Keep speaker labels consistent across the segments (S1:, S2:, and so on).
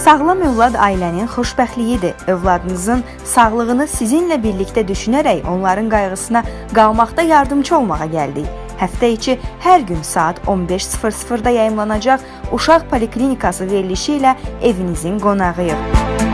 S1: Sağlam övlad ailənin xoşbəxtliyidir. Övladınızın sağlığını sizinlə birlikdə düşünərək onların qayğısına qalmaqda yardımcı olmağa gəldik. Həftə içi hər gün saat 15:00-da yayımlanacaq Uşaq Poliklinikası verilişi ilə evinizin qonağıyıq.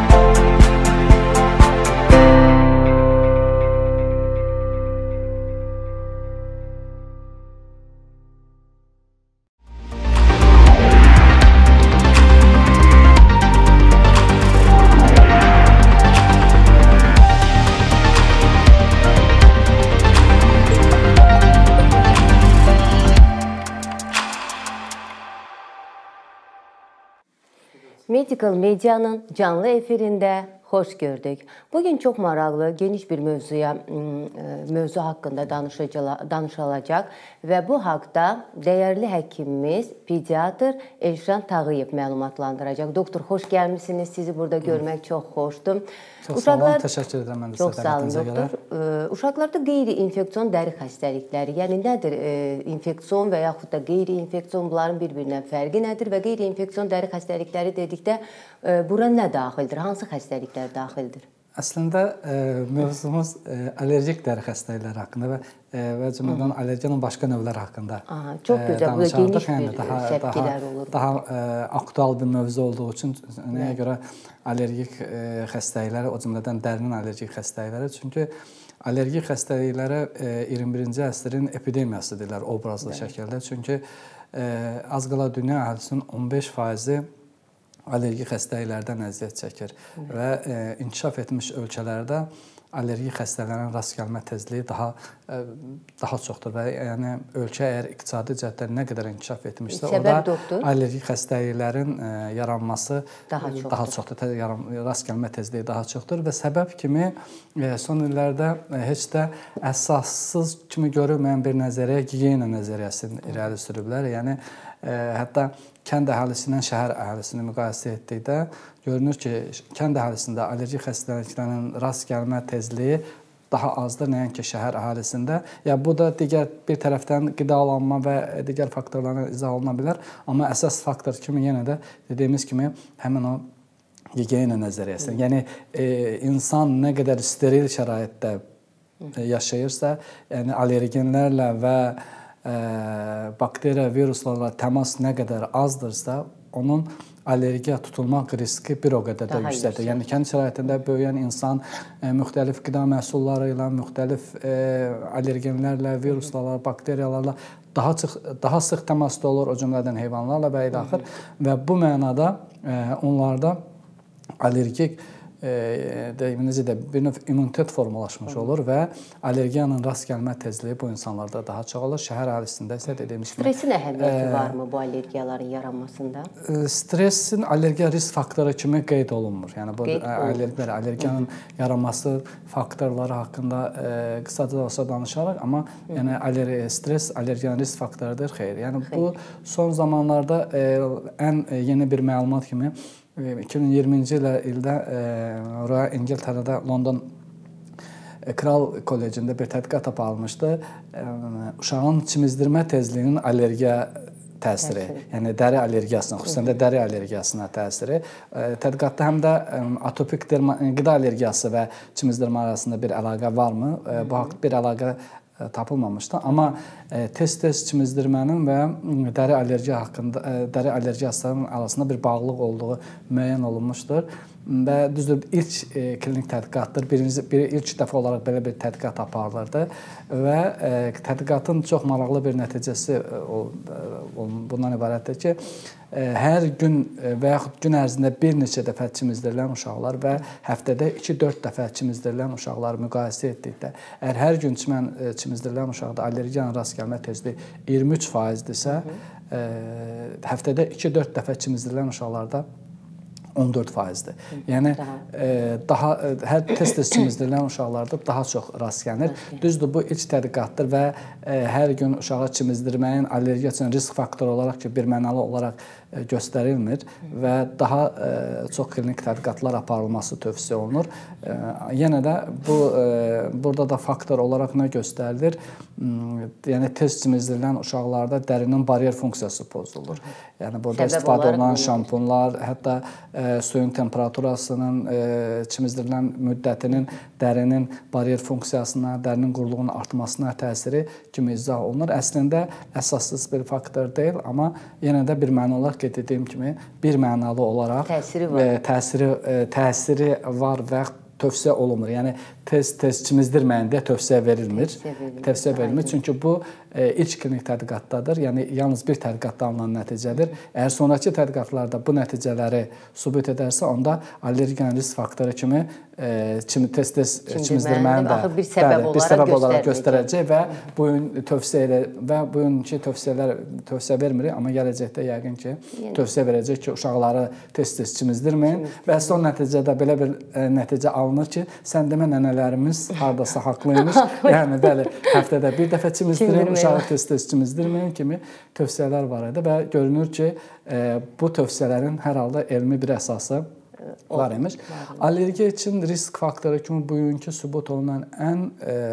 S2: Medical Media'nın canlı efirində xoş gördük. Bugün çox maraqlı, geniş bir mövzu haqqında danışılacaq və bu haqda dəyərli həkimimiz, pediatr Elşan Tağıyev məlumatlandıracaq. Doktor, xoş gəlmişsiniz. Sizi burada görmək çox xoşdur.
S3: Çox sağ olun, təşəkkür edirəm mən də
S2: sizə dəvətinizə görə. Uşaqlarda qeyri-infeksion dəri xəstəlikləri, yəni nədir infeksion və yaxud da qeyri-infeksion, bunların bir-birindən fərqi nədir və qeyri-infeksion dəri xəstəlikləri dedikdə bura nə daxildir, hansı xəstəliklər daxildir?
S3: Əslində mövzumuz allergik dəri xəstəlikləri haqqında və cümlədən allergiyanın başqa növləri haqqında danışardıq.
S2: Çox gözəl, bu da geniş bir şəbkələr olur.
S3: Daha aktual bir mövzu olduğu üçün nəyə görə allergik xəstəlikləri, o cümlədən dərinin allergik xəstəlikləri. Çünki allergik xəstəliklərə 21-ci əsrin epidemiyası deyirlər obrazlı şəkildə. Çünki az qala dünya əhalisinin 15%-i allergik xəstəliklərdən əziyyət çəkir və inkişaf etmiş ölkələrdə allergik xəstəliklərin rast gəlmə tezliyi daha çoxdur və yəni ölkə əgər iqtisadi cəhətdən nə qədər inkişaf etmişsə, orada allergik xəstəliklərin yaranması daha çoxdur, rast gəlmə tezliyi daha çoxdur və səbəb kimi son illərdə heç də əsassız kimi görülməyən bir nəzəriyyə, gigiyena nəzəriyyəsini irəli sürüblər. Yəni hətta kənd əhalisindən şəhər əhalisini müqayisə etdikdə görünür ki, kənd əhalisində allergik xəstəliklərin rast gəlmə tezliyi daha azdır, nəinki şəhər əhalisində. Ya bu da digər bir tərəfdən qidalanma və digər faktorlarla izah oluna bilər, amma əsas faktor kimi yenə də dediyimiz kimi həmin o gigiyena nəzəriyyəsi. Yəni insan nə qədər steril şəraitdə yaşayırsa, yəni allergenlərlə və bakteriya, viruslarla təmas nə qədər azdırsa, onun allergiya tutulmaq riski bir o qədər də yüksəkdir. Yəni kənd şəraitində böyüyən insan müxtəlif qida məhsulları ilə, müxtəlif allergenlərlə, viruslarla, bakteriyalarla daha sıx təmasda olur, o cümlədən heyvanlarla və ilə axır və bu mənada onlarda allergik bir növ immunitet formalaşmış olur və allergiyanın rast gəlmə tezliyi bu insanlarda daha çox olur. Şəhər əhalisində isə dediyimiz kimi...
S2: Stresin əhəmiyyəti varmı bu allergiyaların yaranmasında?
S3: Stresin allergiya risk faktoru kimi qeyd olunmur. Yəni bu allergiyanın yaranması faktorları haqqında qısaca da olsa danışarıq, amma yəni stres allergiyanın risk faktorudur, xeyr. Yəni bu son zamanlarda ən yeni bir məlumat kimi 2020-ci ildə İngiltərədə London Kral Kollecində bir tədqiqat aparılmışdı. Uşağın çimizdirmə tezliyinin allergiya təsiri, yəni dəri allergiyasına, xüsusən də dəri allergiyasına təsiri. Tədqiqatda həm də atopik qida allergiyası və çimizdirmə arasında bir əlaqə varmı? Bu haqda bir əlaqə tapılmamışdı. Amma tez-tez çimizdirmənin və dəri allergiyasının arasında bir bağlılıq olduğu müəyyən olunmuşdur. Və düzdür, ilk klinik tədqiqatdır. İlk dəfə olaraq belə bir tədqiqat aparılırdı və tədqiqatın çox maraqlı bir nəticəsi bundan ibarətdir ki, hər gün və yaxud gün ərzində bir neçə dəfə çimizdirilən uşaqlar və həftədə 2-4 dəfə çimizdirilən uşaqları müqayisə etdikdə, əgər hər gün çimizdirilən uşaqda allergiyanın rast gəlmə tezliyi 23%-dirsə, həftədə 2-4 dəfə çimizdirilən uşaqlarda 14%-dir. Yəni hər tez-tez çimizdirilən uşaqlarda daha çox rast gəlinir. Düzdür, bu ilk tədqiqatdır və hər gün uşağa çimizdirməyin allergiya üçün risk faktoru olaraq ki, birmənalı olaraq göstərilmir və daha çox klinik tədqiqatlar aparılması tövsiyə olunur. Yenə də burada da faktor olaraq nə göstərilir? Yəni tez çimizdirilən uşaqlarda dərinin baryer funksiyası pozulur. Yəni burada istifadə olunan şampunlar, hətta suyun temperaturasının, çimizdirilən müddətinin dərinin baryer funksiyasına, dərinin quruluğunun artmasına təsiri kimi izah olunur. Əslində əsassız bir faktor deyil, amma yenə də bir məna olaraq qeyd etdiyim kimi bir mənalı olaraq təsiri var və tövsiyə olunmur. Yəni tez çimizdirməyin deyə tövsiyə verilmir. Tövsiyə verilmir. Çünki bu ilk klinik tədqiqatdadır. Yəni yalnız bir tədqiqatda alınan nəticədir. Əgər sonrakı tədqiqatlarda bu nəticələri sübut edərsə, onda allergen risk faktoru kimi tez çimizdirməyin də bir səbəb olaraq göstərəcək və bu gün bugünkü tövsiyə vermirik, amma gələcəkdə yəqin ki, tövsiyə verəcək ki, uşaqları tez çimizdirməyin və son nəticədə belə bir nəticə alınır ki, sən demə nənələrimiz hardasa haqlıymış. Yəni bəli, həftədə bir dəfə çimizdirin, uşağı tez çimizdirməyin kimi tövsiyələr var idi və görünür ki, bu tövsiyələrin hər halda elmi bir əsası var imiş. Allergiya üçün risk faktoru kimi bugünkü sübut olunan ən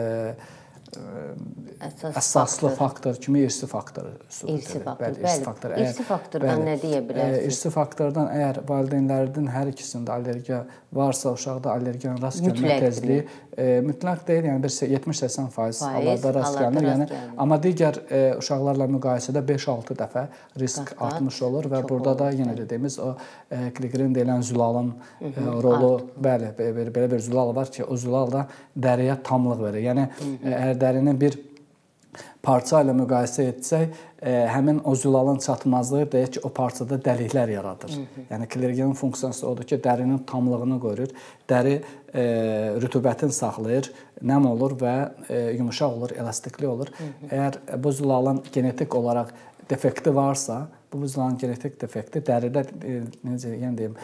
S3: əsaslı faktor kimi irsi faktoru sübut edir.
S2: İrsi faktordan nə deyə bilərsiniz?
S3: İrsi faktordan əgər valideynlərinin hər ikisində allergiya varsa, uşaqda allergiyanın rast gəlmə tezliyi mütləq deyil, yəni 70-80% hallarda rast gəlinir. Yəni amma digər uşaqlarla müqayisədə 5-6 dəfə risk artmış olur və burada da yenə dediyimiz o klikrin deyilən zülalın rolu, bəli, belə bir zülal var ki, o zülal da dəriyə tamlıq verir. Yəni əgər dərinin bir parça ilə müqayisə etsək, həmin o zülalın çatmazlığı deyək ki, o parçada dəliklər yaradır. Yəni klergenin funksiyası odur ki, dərinin tamlığını qoruyur, dəri rütubətini saxlayır, nəm olur və yumuşaq olur, elastikli olur. Əgər bu zülalın genetik olaraq defekti varsa, bu zülalın genetik defekti dəridə, necə deyim,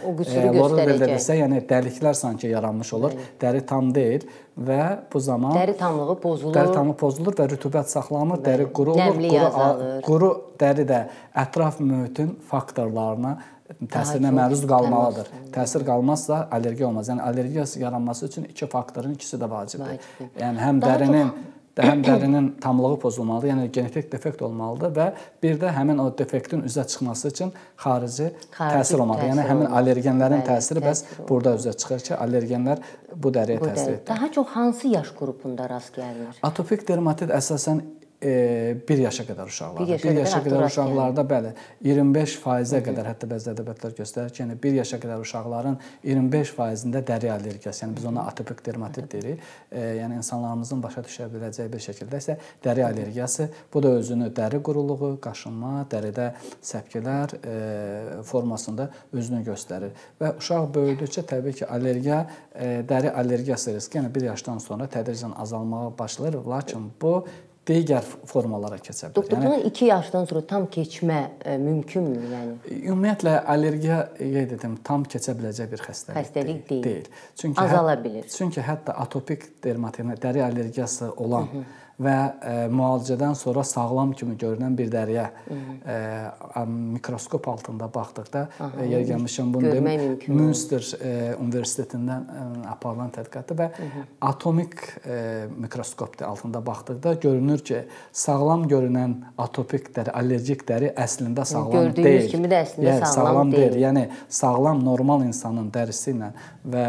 S3: yəni dəliklər sanki yaranmış olur, dəri tam deyil və bu zaman
S2: dəri tamlığı pozulur
S3: və rütubət saxlanmır, dəri quru olur, quru dəri də ətraf mühitin faktorlarına təsirinə məruz qalmalıdır. Təsir qalmazsa allergiya olmaz. Yəni allergiya yaranması üçün iki faktorun ikisi də vacibdir. Yəni həm dərinin tamlığı pozulmalıdır, yəni genetik defekt olmalıdır və bir də həmin o defektin üzə çıxması üçün xarici təsir olmalıdır. Yəni həmin allergenlərin təsiri bəs burada üzə çıxır ki, allergenlər bu dəriyə təsir edir.
S2: Daha çox hansı yaş qrupunda rast gəlinir?
S3: Atopik dermatit əsasən 1 yaşa qədər uşaqlarda. 1 yaşa qədər uşaqlarda bəli 25%-ə qədər hətta bəzi ədəbiyyatlar göstərir ki, yəni 1 yaşa qədər uşaqların 25%-də dəri allergiyası, yəni biz ona atopik dermatit deyirik. Yəni insanlarımızın başa düşə biləcəyi bir şəkildə isə dəri allergiyası, bu da özünü dəri quruluğu, qaşınma, dəridə səpkilər formasında özünü göstərir. Və uşaq böyüdükcə təbii ki, allergiya, dəri allergiyası riski, yəni 1 yaşdan sonra tədricən azalmağa başlayır, lakin bu digər formalara keçə bilər.
S2: Doktor, 2 yaşdan sonra tam keçmə mümkünmü?
S3: Ümumiyyətlə, allergiya, qeyd edim, tam keçə biləcək bir xəstəlik deyil.
S2: Azala bilir.
S3: Çünki hətta atopik dermatit, dəri allergiyası olan və müalicədən sonra sağlam kimi görünən bir dəriyə mikroskop altında baxdıqda, yer gəlmişəm bunu deyim, Münster Universitetindən aparılan tədqiqatdır və atomik mikroskop altında baxdıqda görünür ki, sağlam görünən atopik dəri, allergik dəri əslində sağlam deyil.
S2: Gördüyünüz kimi də əslində sağlam deyil.
S3: Yəni, sağlam, normal insanın dərisi ilə və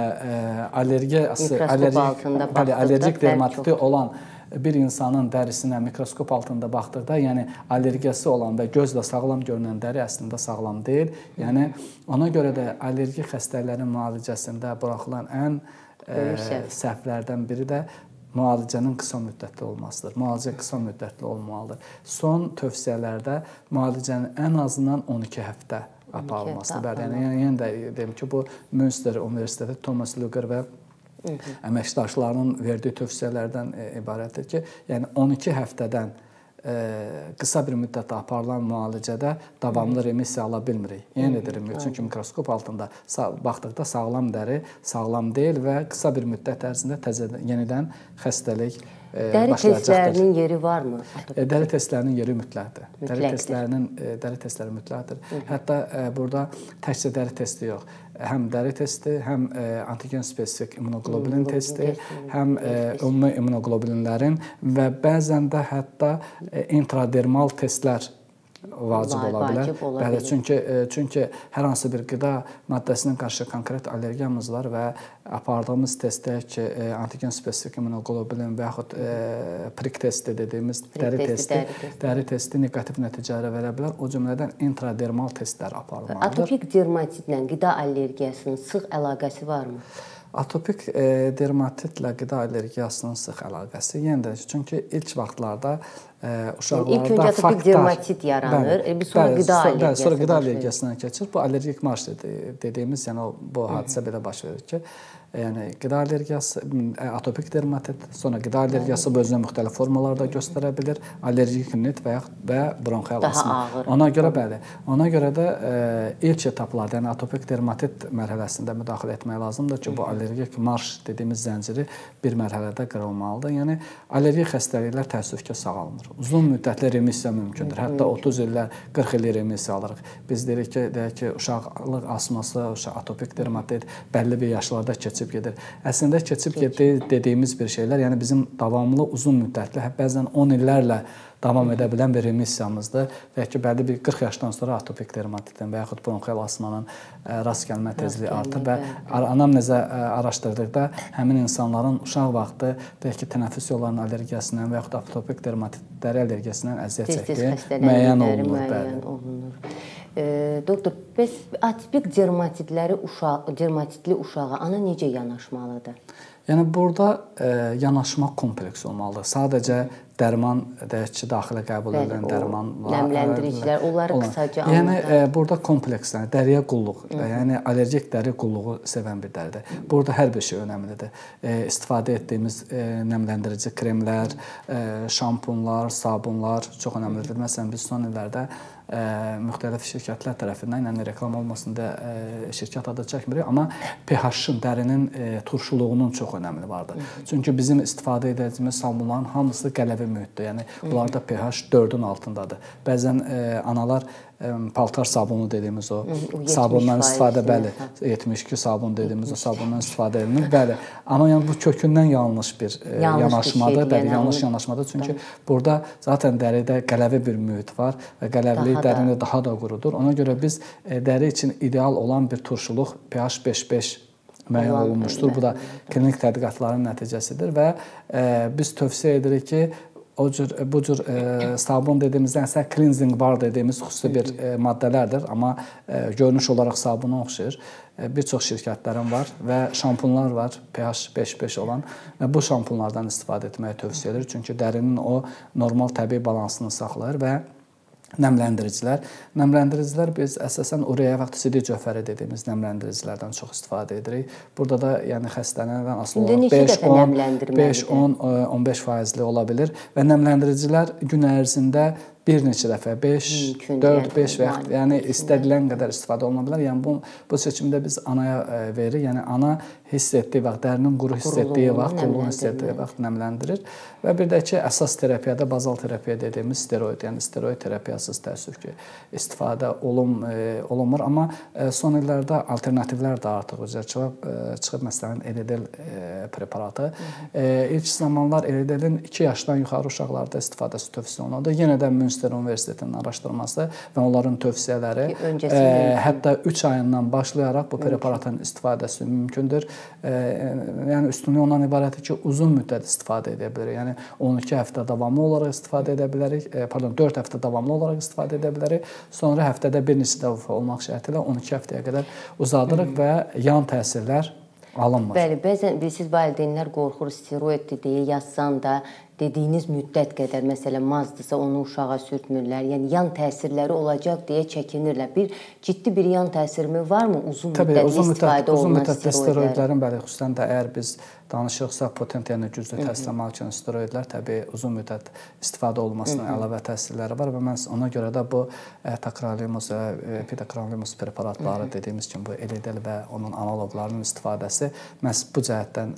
S3: allergik dermatiti olan bir insanın dərisinə mikroskop altında baxdıqda, yəni allergiyası olan və gözlə sağlam görünən dəri əslində sağlam deyil. Yəni ona görə də allergik xəstələrin müalicəsində buraxılan ən səhvlərdən biri də müalicənin qısa müddətli olmasıdır. Müalicə qısa müddətli olmalıdır. Son tövsiyələrdə müalicənin ən azından 12 həftə aparılmasıdır. Yəni yenə də deyim ki, bu Münster Universiteti Thomas Luger və əməkdaşlarının verdiyi tövsiyələrdən ibarətdir ki, yəni 12 həftədən qısa bir müddətdə aparılan müalicədə davamlı remissiya ala bilmirik. Yenə edirəm, çünki mikroskop altında baxdıqda sağlam dəri sağlam deyil və qısa bir müddət ərzində yenidən xəstəlik
S2: Dəri testlərinin yeri varmı?
S3: Dəri testlərinin yeri mütləqdir. Dəri testləri mütləqdir. Hətta burada təkcə dəri testi yox. Həm dəri testi, həm antigen spesifik immunoglobulin testi, həm ümumi immunoglobulinlərin və bəzən də hətta intradermal testlər vacib ola bilər. Bəli, çünki hər hansı bir qida maddəsinin qarşı konkret allergiyamız var və apardığımız testdə ki, antigen spesifik immunoglobulin və yaxud prik testi dediyimiz dəri testi neqativ nəticələr verə bilər. O cümlədən intradermal testlər aparılmalıdır.
S2: Atopik dermatitlə qida allergiyasının sıx əlaqəsi varmı?
S3: Atopik dermatitlə qida allergiyasının sıx əlaqəsi yenə də çünki ilk vaxtlarda uşaqlarda
S2: ilk öncə atopik dermatit yaranır, sonra qida allergiyası.
S3: Sonra qida allergiyasına keçir. Bu allergik marş dediyimiz, yəni bu hadisə belə baş verir ki, yəni qida allergiyası, atopik dermatit, sonra qida allergiyası bu özünə müxtəlif formalarda göstərə bilir. Allergik rinit və bronxial asma. Ona görə bəli. Ona görə də ilk etaplarda, yəni atopik dermatit mərhələsində müdaxilə etmək lazımdır ki, bu allergik marş dediyimiz zənciri bir mərhələdə qırılmalıdır. Yəni allergik xəstəliklər təəssüf ki, sağalmır. Uzun müddətli remissiya mümkündür. Hətta 30 illər, 40 illik remissiya alırıq. Biz deyirik ki, uşaqlıq asması, atopik dermatit bəlli bir yaşlarda keçib gedir. Əslində keçib getdiyi dediyimiz bir şeylər, yəni bizim davamlı uzun müddətli, bəzən 10 illərlə davam edə bilən bir remissiyamızdır və ki, bəlli bir 40 yaşdan sonra atopik dermatitin və yaxud bronxial asmanın rast gəlmə tezliyi artır və anamnezə araşdırdıqda həmin insanların uşaq vaxtı deyək ki, tənəffüs yollarının allergiyasından və yaxud atopik dermatitləri allergiyasından əziyyət çəkdiyi müəyyən olunur.
S2: Doktor, bəs atipik dermatitli uşağa ana necə yanaşmalıdır?
S3: Yəni burada yanaşma kompleks olmalıdır. Sadəcə dərman, deyək ki, daxilə qəbul edilən dərmanlar,
S2: nəmləndiricilər, onları qısaca anlatın.
S3: Yəni burada kompleks, dəriyə qulluq, yəni allergik dəri qulluğu sevən bir dəridir. Burada hər bir şey önəmlidir. İstifadə etdiyimiz nəmləndirici kremlər, şampunlar, sabunlar çox önəmlidir. Məsələn, biz son illərdə müxtəlif şirkətlər tərəfindən, yəni reklam olmasın deyə şirkət adı çəkmirik, amma pH-ın, dərinin turşuluğunun çox önəmi vardır. Çünki bizim istifadə edəcəyimiz sabunların hamısı qələvi mühitdir. Yəni bunlarda pH 4-ün altındadır. Bəzən analar paltar sabunu dediyimiz o sabundan istifadə, bəli, 72 sabun dediyimiz o sabundan istifadə edilir, bəli. Amma yəni bu kökündən yanlış bir yanaşmadır, bəli, yanlış yanaşmadır. Çünki burada zaten dəridə qələvi bir mühit var və qələvlik dərini daha da qurudur. Ona görə biz dəri üçün ideal olan bir turşuluq pH 5-5 müəyyən olunmuşdur. Bu da klinik tədqiqatların nəticəsidir və biz tövsiyə edirik ki, bu cür sabun dediyimizdən isə cleansing bar dediyimiz xüsusi bir maddələrdir, amma görünüş olaraq sabuna oxşayır. Bir çox şirkətlərin var və şampunlar var, pH 5-5 olan və bu şampunlardan istifadə etməyi tövsiyə edilir. Çünki dərinin o normal təbii balansını saxlayır və Nəmləndiricilər biz əsasən ureya və CD cövhəri dediyimiz nəmləndiricilərdən çox istifadə edirik. Burada da yəni xəstələnədən asılı olaraq 5-10-15% ola bilir və nəmləndiricilər gün ərzində bir neçə dəfə 5, 4, 5 və yəni istədilən qədər istifadə oluna bilər. Yəni bu seçimdə biz anaya veririk. Yəni ana hiss etdiyi vaxt, dərinin quru hiss etdiyi vaxt, quruluğunu hiss etdiyi vaxt nəmləndirir. Və bir də ki, əsas terapiyada bazal terapiya dediyimiz steroid, yəni steroid terapiyasız təəssüf ki, istifadə olunmur. Amma son illərdə alternativlər də artıq üzrə çıxıb, məsələn, Elidel preparatı. İlk zamanlar Elidelin 2 yaşdan yuxarı uşaqlarda istifadəsi tövsiyə olunurdu. Yenə də Münster Universitetinin araşdırması və onların tövsiyələri hətta 3 ayından başlayaraq bu preparatın istifadəsi mümkündür. Yəni üstünlüyü ondan ibarətdir ki, uzun müddət istifadə edə bilərik. Yəni 12 həftə davamlı olaraq istifadə edə bilərik, 4 həftə davamlı olaraq istifadə edə bilərik. Sonra həftədə bir neçə dəfə olmaq şərti ilə 12 həftəyə qədər uzadırıq və yan təsirlər alınmır.
S2: Bəli, bəzən siz valideynlər qorxur, steroiddir deyə yazsan da dediyiniz müddət qədər, məsələn, mazdısa onu uşağa sürtmürlər, yəni yan təsirləri olacaq deyə çəkinirlər. Bir ciddi bir yan təsirimi varmı uzun müddətli istifadə olunan
S3: steroidlərin? Bəli, xüsusən də əgər biz danışırıqsa, potent, yəni güclü təsir almaq üçün steroidlər təbii uzun müddət istifadə olunmasına əlavə təsirləri var və mən ona görə də bu takralimus və pidakralimus preparatları dediyimiz kimi bu Elidel və onun analoqlarının istifadəsi məhz bu cəhətdən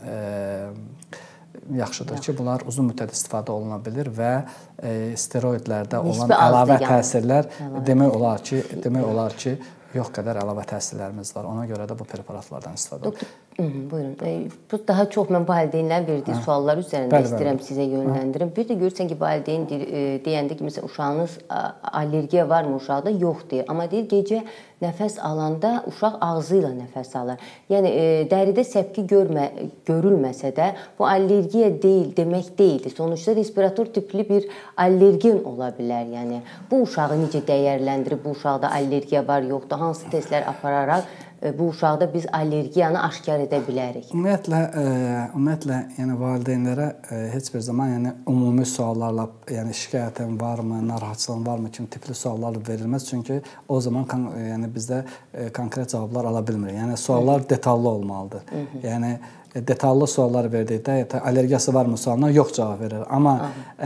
S3: yaxşıdır ki, bunlar uzun müddət istifadə oluna bilir və steroidlərdə olan əlavə təsirlər demək olar ki, yox qədər əlavə təsirlərimiz var. Ona görə də bu preparatlardan istifadə olunur.
S2: Buyurun. Bu daha çox mən valideynlərin verdiyi suallar üzərində istəyirəm sizə yönləndirim. Bir də görürsən ki, valideyn deyəndə ki, məsələn, uşağınız allergiya varmı uşaqda? Yox deyir. Amma deyir, gecə nəfəs alanda uşaq ağzı ilə nəfəs alır. Yəni, dəridə səpki görülməsə də, bu allergiya deyil, demək deyildir. Sonuçta respirator tipli bir allergen ola bilər. Yəni, bu uşağı necə dəyərləndirib, bu uşaqda allergiya var, yoxdur, hansı testlər apararaq bu uşaqda biz allergiyanı aşkar edə bilərik?
S3: Ümumiyyətlə, yəni valideynlərə heç bir zaman ümumi suallarla, yəni şikayətin varmı, narahatçılığın varmı kimi tipli suallar verilməz. Çünki o zaman bizdə konkret cavablar ala bilmirik. Yəni suallar detallı olmalıdır. Yəni detallı suallar verdikdə allergiyası varmı sualına yox cavab verir. Amma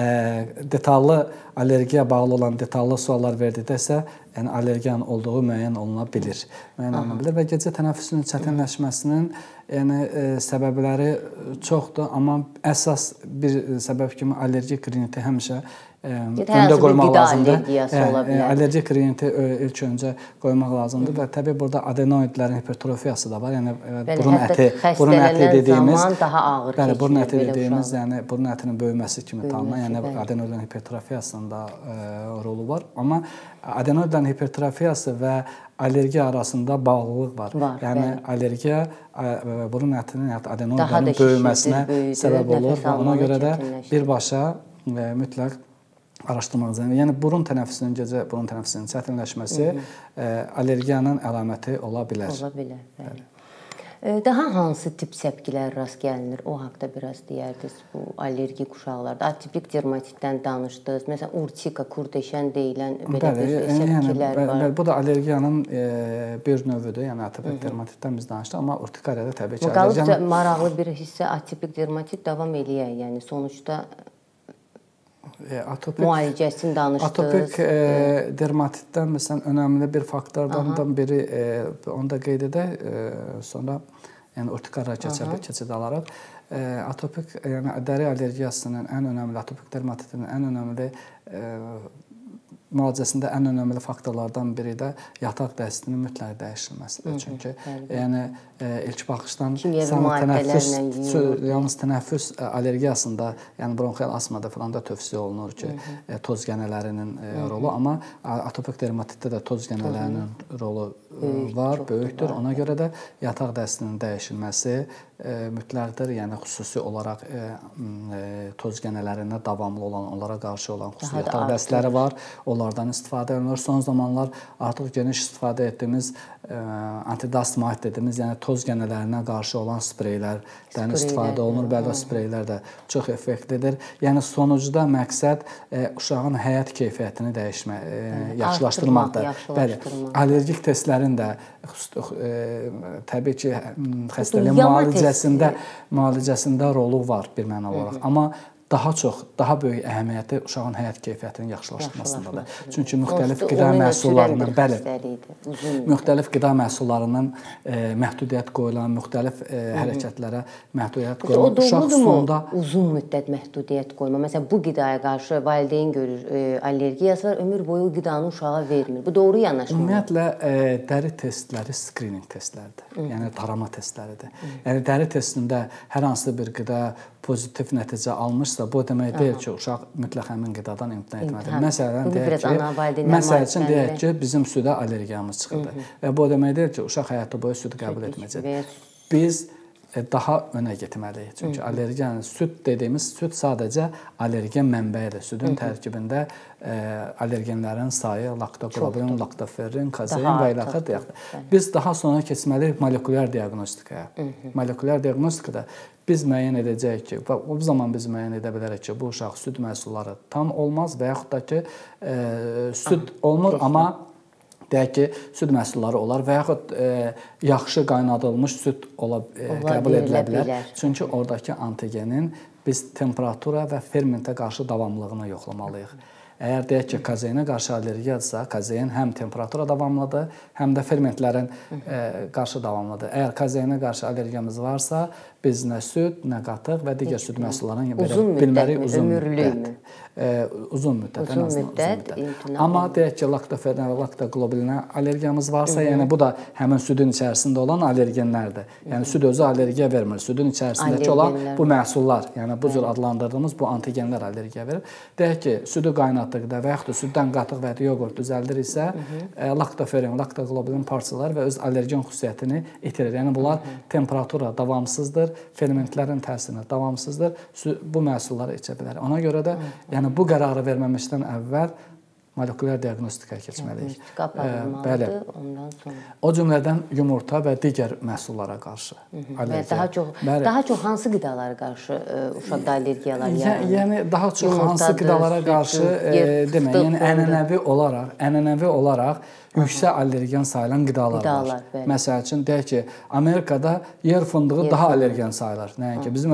S3: detallı allergiya bağlı olan detallı suallar verdikdə isə yəni allergiyanın olduğu müəyyən oluna bilir. Və gecə tənəffüsünün çətinləşməsinin səbəbləri çoxdur, amma əsas bir səbəb kimi allergik riniti həmişə gündə qoymaq lazımdır. Allergik riniti ilk öncə qoymaq lazımdır və təbii burada adenoidlərin hipertrofiyası da var. Yəni burun əti dediyimiz, burun əti dediyimiz, yəni burun ətinin böyüməsi kimi tanınan, yəni adenoidlərin hipertrofiyasında rolu var. Amma adenoidlərin hipertrofiyası və allergiya arasında bağlılıq var. Yəni allergiya burun ətinin, adenoidlərin böyüməsinə səbəb olur və ona görə də birbaşa mütləq araşdırmaq lazımdır. Yəni burun tənəffüsünün, gecə burun tənəffüsünün çətinləşməsi allergiyanın əlaməti ola bilər.
S2: Ola bilər, bəli. Daha hansı tip səpkilər rast gəlinir? O haqda biraz deyərdiniz bu allergik uşaqlarda. Atipik dermatitdən danışdınız. Məsələn, urtika, kurdeşən deyilən belə bir səpkilər var.
S3: Bu da allergiyanın bir növüdür. Yəni atipik dermatitdən biz danışdıq, amma urtikariyada təbii ki,
S2: allergiyanın... Qalıb maraqlı bir hissə atipik dermatit davam eləyək. Yəni sonuçta müalicəsini danışdınız. Atopik
S3: dermatitdən məsələn önəmli bir faktorlardan biri, onu da qeyd edək, sonra urtikariyaya keçid alaraq. Atopik, yəni dəri allergiyasının ən önəmli, atopik dermatitinin ən önəmli müalicəsində ən önəmli faktorlardan biri də yataq dəstinin mütləq dəyişilməsidir. Çünki yəni ilk baxışdan yalnız tənəffüs allergiyasında, yəni bronxial astmada falan da tövsiyə olunur ki, toz gənələrinin rolu, amma atopik dermatitdə də toz gənələrinin rolu var, böyükdür. Ona görə də yataq dəstinin dəyişilməsi mütləqdir. Yəni xüsusi olaraq toz gənələrində davamlı olan, onlara qarşı olan xüsusi yataq dəstləri var. Onlardan istifadə edilir. Son zamanlar artıq geniş istifadə etdiyimiz antidastmait dediyimiz, yəni toz gənələrinə qarşı olan spreylərdən istifadə olunur. Bəli, o spreylər də çox effektlidir. Yəni sonucda məqsəd uşağın həyat keyfiyyətini yaxşılaşdırmaqdır. Bəli, allergik testlərin də təbii ki, xəstəliyin müalicəsində rolu var bir məna olaraq. Amma daha böyük əhəmiyyəti uşağın həyat keyfiyyətinin yaxşılaşdırmasındadır. Çünki müxtəlif qida məhsullarından, müxtəlif qida məhsullarından məhdudiyyət qoyulan, müxtəlif hərəkətlərə məhdudiyyət qoyulan, uşaq sonda...
S2: Uzun müddət məhdudiyyət qoyma. Məsələn, bu qidaya qarşı valideyn görür, allergiyası var, ömür boyu qidanı uşağa vermir. Bu doğru yanaşma.
S3: Ümumiyyətlə, dəri testləri skrining testləridir. Yəni, tarama testləridir. Yəni, dəri testində hər hansı bir qida pozitiv nəticə almışsa, bu demək deyil ki, uşaq mütləq həmin qidadan imtina etməlidir. Məsəl üçün, deyək ki, bizim südə allergiyamız çıxırdı. Və bu demək deyil ki, uşaq həyatı boyu süd qəbul etməyəcək. Biz daha önə getməliyik. Çünki allergiyanın, süd dediyimiz, süd sadəcə allergen mənbəyidir. Südün tərkibində allergenlərin sayı, laktoqlobulin, laktoferrin, kazein və ilaxır deyək. Biz daha sonra keçməliyik molekulyar diaqnostikaya. Molekulyar diaqnostikada biz müəyyən edəcəyik ki, və o zaman biz müəyyən edə bilərik ki, bu uşaq süd məhsulları tam olmaz və yaxud da ki, süd olmur, amma deyək ki, süd məhsulları olar və yaxud yaxşı qaynadılmış süd qəbul edilə bilər. Çünki oradakı antigenin biz temperatura və fermentə qarşı davamlılığını yoxlamalıyıq. Əgər deyək ki, kazeinə qarşı allergiyadırsa, kazein həm temperatura davamlıdır, həm də fermentlərin qarşı davamlıdır. Əgər kazeinə qarşı allergiyamız varsa, biz nə süd, nə qatıq və digər süd məhsullarını verə
S2: uzun
S3: bilmərik.
S2: Uzun müddət,
S3: ən azından uzun müddət. Amma deyək ki, laktoferinə və laktoglobulinə allergiyamız varsa, yəni bu da həmin südün içərisində olan allergenlərdir. Yəni süd özü allergiya vermir. Südün içərisindəki olan bu məhsullar, yəni bu cür adlandırdığımız bu antigenlər allergiya verir. Deyək ki, südü qaynatdıqda və yaxud da süddən qatıq və ya yoğurt düzəldiriksə, laktoferin, laktoglobulin parçaları və öz allergen xüsusiyyətini itirir. Yəni bunlar temperatura davamsızdır, fermentlərin təsirinə davamsızdır. Bu məhsulları içə bilər. Ona görə də yəni bu qərarı verməmişdən əvvəl molekulyar diaqnostikaya keçməliyik.
S2: Bəli. Ondan sonra.
S3: O cümlədən yumurta və digər məhsullara qarşı allergiya.
S2: Daha çox hansı qidalara qarşı uşaqda allergiyalar yaranır?
S3: Yəni daha çox hansı qidalara qarşı demək, yəni ənənəvi olaraq yüksək allergen sayılan qidalar var. Məsəl üçün deyək ki, Amerikada yer fındığı daha allergen sayılır. Nəinki bizim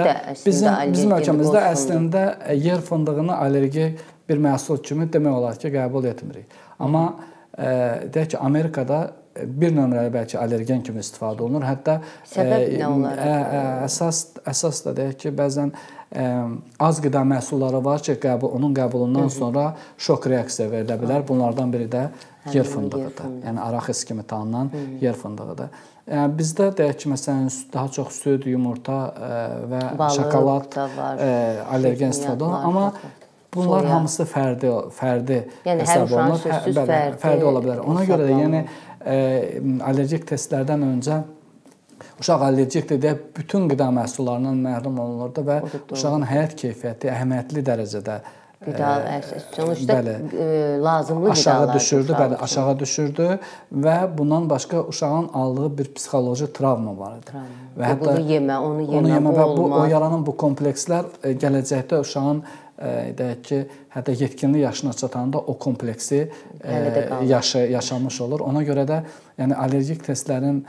S3: ölkəmizdə əslində yer fındığını allergik bir məhsul kimi demək olar ki, qəbul etmirik. Amma deyək ki, Amerikada bir nömrəli bəlkə allergen kimi istifadə olunur. Hətta
S2: səbəb nə olar?
S3: Əsas da deyək ki, bəzən az qida məhsulları var ki, onun qəbulundan sonra şok reaksiya verilə bilər. Bunlardan biri də yer fındığıdır. Yəni araxis kimi tanınan yer fındığıdır. Yəni bizdə deyək ki, məsələn, daha çox süd, yumurta və şokolad allergen istifadə olunur. Amma bunlar hamısı fərdi hesab olunur. Fərdi ola bilər. Ona görə də yəni allergik testlərdən öncə uşaq allergikdir deyə bütün qida məhsullarından məhrum olunurdu və uşağın həyat keyfiyyəti əhəmiyyətli dərəcədə
S2: sonuçda lazımlı qidalar
S3: aşağı düşürdü və bundan başqa uşağın aldığı bir psixoloji travma var idi.
S2: Və hətta onu yemə
S3: və o yaranan bu komplekslər gələcəkdə uşağın deyək ki, hətta yetkinlik yaşına çatanda o kompleksi yaşamış olur. Ona görə də yəni allergik testlərin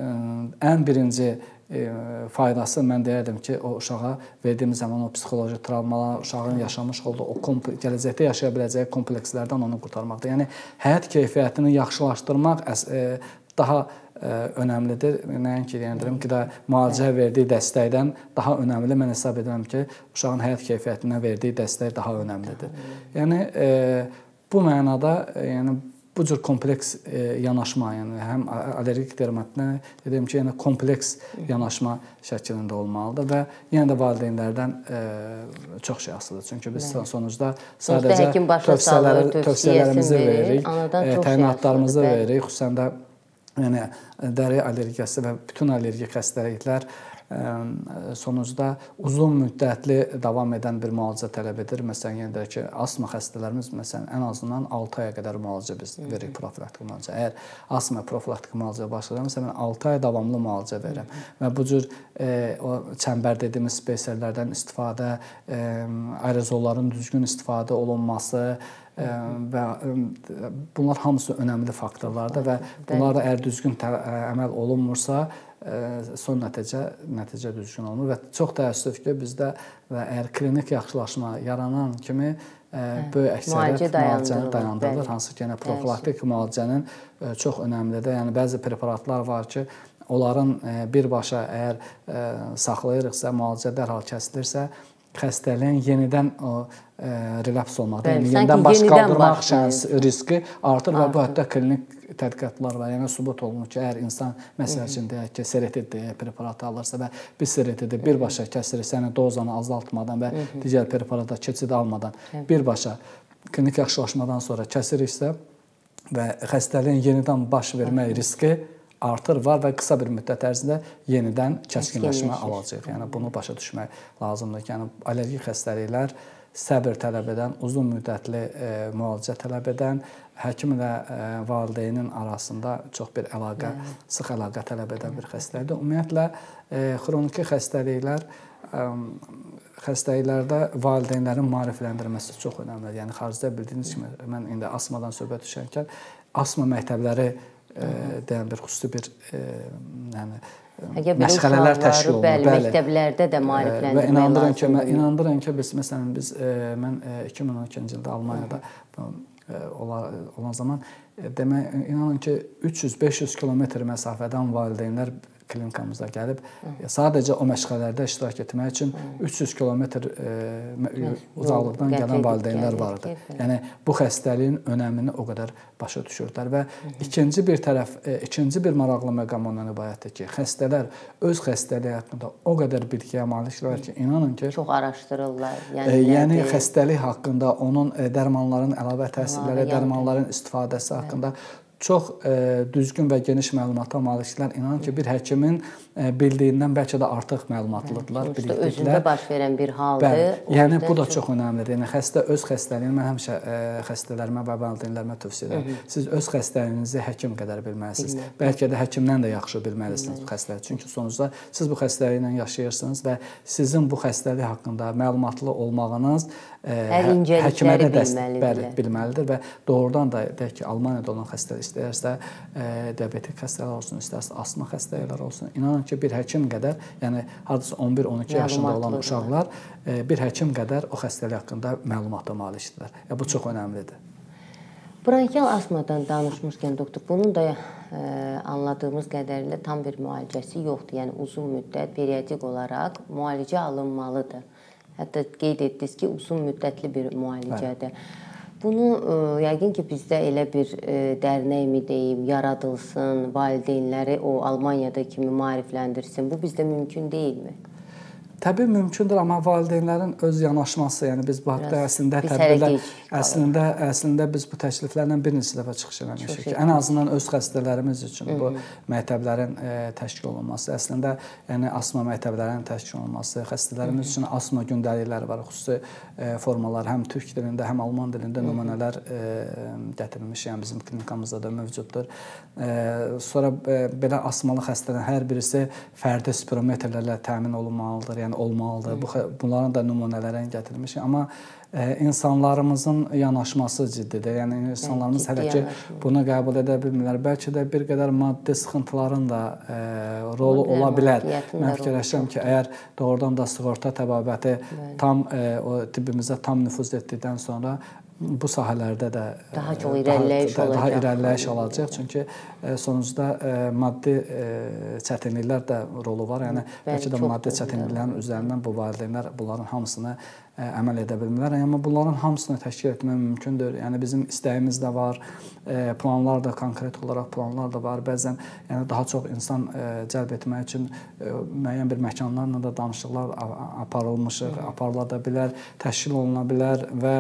S3: ən birinci faydası mən deyərdim ki, o uşağa verdiyimiz zaman o psixoloji travmalar, uşağın yaşamış olduğu o gələcəkdə yaşaya biləcəyi komplekslərdən onu qurtarmaqdır. Yəni həyat keyfiyyətini yaxşılaşdırmaq daha önəmlidir. Nəinki deyirəm ki, müalicə verdiyi dəstəkdən daha önəmli. Mən hesab edirəm ki, uşağın həyat keyfiyyətinə verdiyi dəstək daha önəmlidir. Yəni bu mənada yəni bu cür kompleks yanaşma, yəni həm allergik dermatitinə dediyim ki, yəni kompleks yanaşma şəklində olmalıdır və yenə də valideynlərdən çox şey asılıdır. Çünki biz sonucda sadəcə tövsiyələrimizi veririk, təyinatlarımızı veririk, xüsusən də yəni dəri allergiyası və bütün allergik xəstəliklər sonucda uzun müddətli davam edən bir müalicə tələb edir. Məsələn, yenə deyək ki, asma xəstələrimiz məsələn ən azından 6 aya qədər müalicə biz veririk, profilaktik müalicə. Əgər asma profilaktik müalicəyə başlayırsa, mən 6 ay davamlı müalicə verirəm. Və bu cür o çəmbər dediyimiz spesiallərdən istifadə, aerozolların düzgün istifadə olunması və bunlar hamısı önəmli faktorlardır və bunlar əgər düzgün əməl olunmursa, son nəticə düzgün olmur və çox təəssüf ki, bizdə və əgər klinik yaxşılaşma yaranan kimi böyük əksəriyyət müalicəni dayandırılır, hansı ki, profilaktik müalicənin çox önəmlidir. Yəni bəzi preparatlar var ki, onların birbaşa əgər saxlayırıqsa, müalicə dərhal kəsilirsə, xəstəliyin yenidən relaps olmaq, yəni yenidən baş qaldırmaq riski artır və bu hətta klinik tədqiqatlar var. Yəni sübut olunur ki, əgər insan məsəl üçün deyək ki, seretid preparatı alırsa və bir seretidi birbaşa kəsirirsə, yəni dozanı azaltmadan və digər preparata keçid almadan birbaşa klinik yaxşılaşmadan sonra kəsiriksə və xəstəliyin yenidən baş vermək riski artır var və qısa bir müddət ərzində yenidən kəskinləşmə alacaq. Yəni bunu başa düşmək lazımdır ki, yəni allergik xəstəliklər səbir tələb edən, uzun müddətli müalicə tələb edən, həkim ilə valideynin arasında çox bir əlaqə, sıx əlaqə tələb edən bir xəstəlikdir. Ümumiyyətlə xroniki xəstəliklərdə valideynlərin maarifləndirməsi çox önəmlidir. Yəni xaricdə bildiyiniz kimi mən indi asmadan söhbət düşərkən asma məktəbləri deyən bir xüsusi bir məşğələlər təşkil olunur.
S2: Bəli, məktəblərdə də maarifləndirmək
S3: lazımdır. Və inandırın ki, mən 2012-ci ildə Almaniyada olan zaman inanın ki, 300-500 kilometr məsafədən valideynlər klinikamıza gəlib sadəcə o məşğələlərdə iştirak etmək üçün 300 kilometr uzaqlıqdan gələn valideynlər vardı. Yəni bu xəstəliyin önəmini o qədər başa düşürdülər və ikinci bir maraqlı məqam ondan ibarətdir ki, xəstələr öz xəstəliyi haqqında o qədər bilgiyə malikdirlər ki, inanın ki,
S2: çox araşdırırlar.
S3: Yəni xəstəlik haqqında, onun dərmanların əlavə təsirləri, dərmanların istifadəsi haqqında çox düzgün və geniş məlumata malikdirlər. İnanın ki, bir həkimin bildiyindən bəlkə də artıq məlumatlıdırlar, bilikdirlər.
S2: Özündə baş verən bir haldır.
S3: Yəni bu da çox önəmlidir. Yəni xəstə öz xəstəliyini mən həmişə xəstələrimə və valideynlərimə tövsiyə edirəm. Siz öz xəstəliyinizi həkim qədər bilməlisiniz. Bəlkə də həkimdən də yaxşı bilməlisiniz bu xəstəliyi. Çünki sonuçda siz bu xəstəliklə yaşayırsınız və sizin bu xəstəlik haqqında məlumatlı olmağınız həkimə də bilməlidir və doğrudan da deyək ki, Almaniyada olan xəstəlik istəyirsə, diabetik xəstələr olsun, istərsə astma xəstəliklər olsun. İnanın ki, bir həkim qədər, yəni hardasa 11-12 yaşında olan uşaqlar bir həkim qədər o xəstəlik haqqında məlumata malikdirlər. Bu çox önəmlidir.
S2: Bronkial astmadan danışmışkən doktor, bunun da anladığımız qədərilə tam bir müalicəsi yoxdur. Yəni uzun müddət periodik olaraq müalicə alınmalıdır. Hətta qeyd etdiniz ki, uzun müddətli bir müalicədir. Bunu yəqin ki, bizdə elə bir dərnəkmi deyim, yaradılsın, valideynləri o Almaniyada kimi maarifləndirsin. Bu bizdə mümkün deyilmi?
S3: Təbii mümkündür, amma valideynlərin öz yanaşması, yəni biz bu haqda əslində tədbirlər, əslində biz bu təkliflərlə bir neçə dəfə çıxış eləmişik ki, ən azından öz xəstələrimiz üçün bu məktəblərin təşkil olunması, əslində yəni astma məktəblərinin təşkil olunması, xəstələrimiz üçün astma gündəlikləri var, xüsusi formalar həm türk dilində, həm alman dilində nümunələr gətirilmiş, yəni bizim klinikamızda da mövcuddur. Sonra belə astmalı xəstələrin hər birisi fərdi spirometrlərlə təmin olunmalıdır, yəni olmalıdır. Bunların da nümunələrini gətirmişik. Amma insanlarımızın yanaşması ciddidir. Yəni insanlarımız hələ ki bunu qəbul edə bilmirlər. Bəlkə də bir qədər maddi sıxıntıların da rolu ola bilər. Mən fikirləşirəm ki, əgər doğrudan da sığorta təbabəti tam tibbimizə tam nüfuz etdikdən sonra bu sahələrdə də daha irəliləyiş olacaq. Çünki sonucda maddi çətinliklər də rolu var. Yəni bəlkə də maddi çətinliklərin üzərindən bu valideynlər bunların hamısını əməl edə bilmirlər. Amma bunların hamısını təşkil etmək mümkündür. Yəni bizim istəyimiz də var, planlar da, konkret olaraq planlar da var. Bəzən yəni daha çox insan cəlb etmək üçün müəyyən bir məkanlarla da danışıqlar aparıla da bilər, təşkil oluna bilər və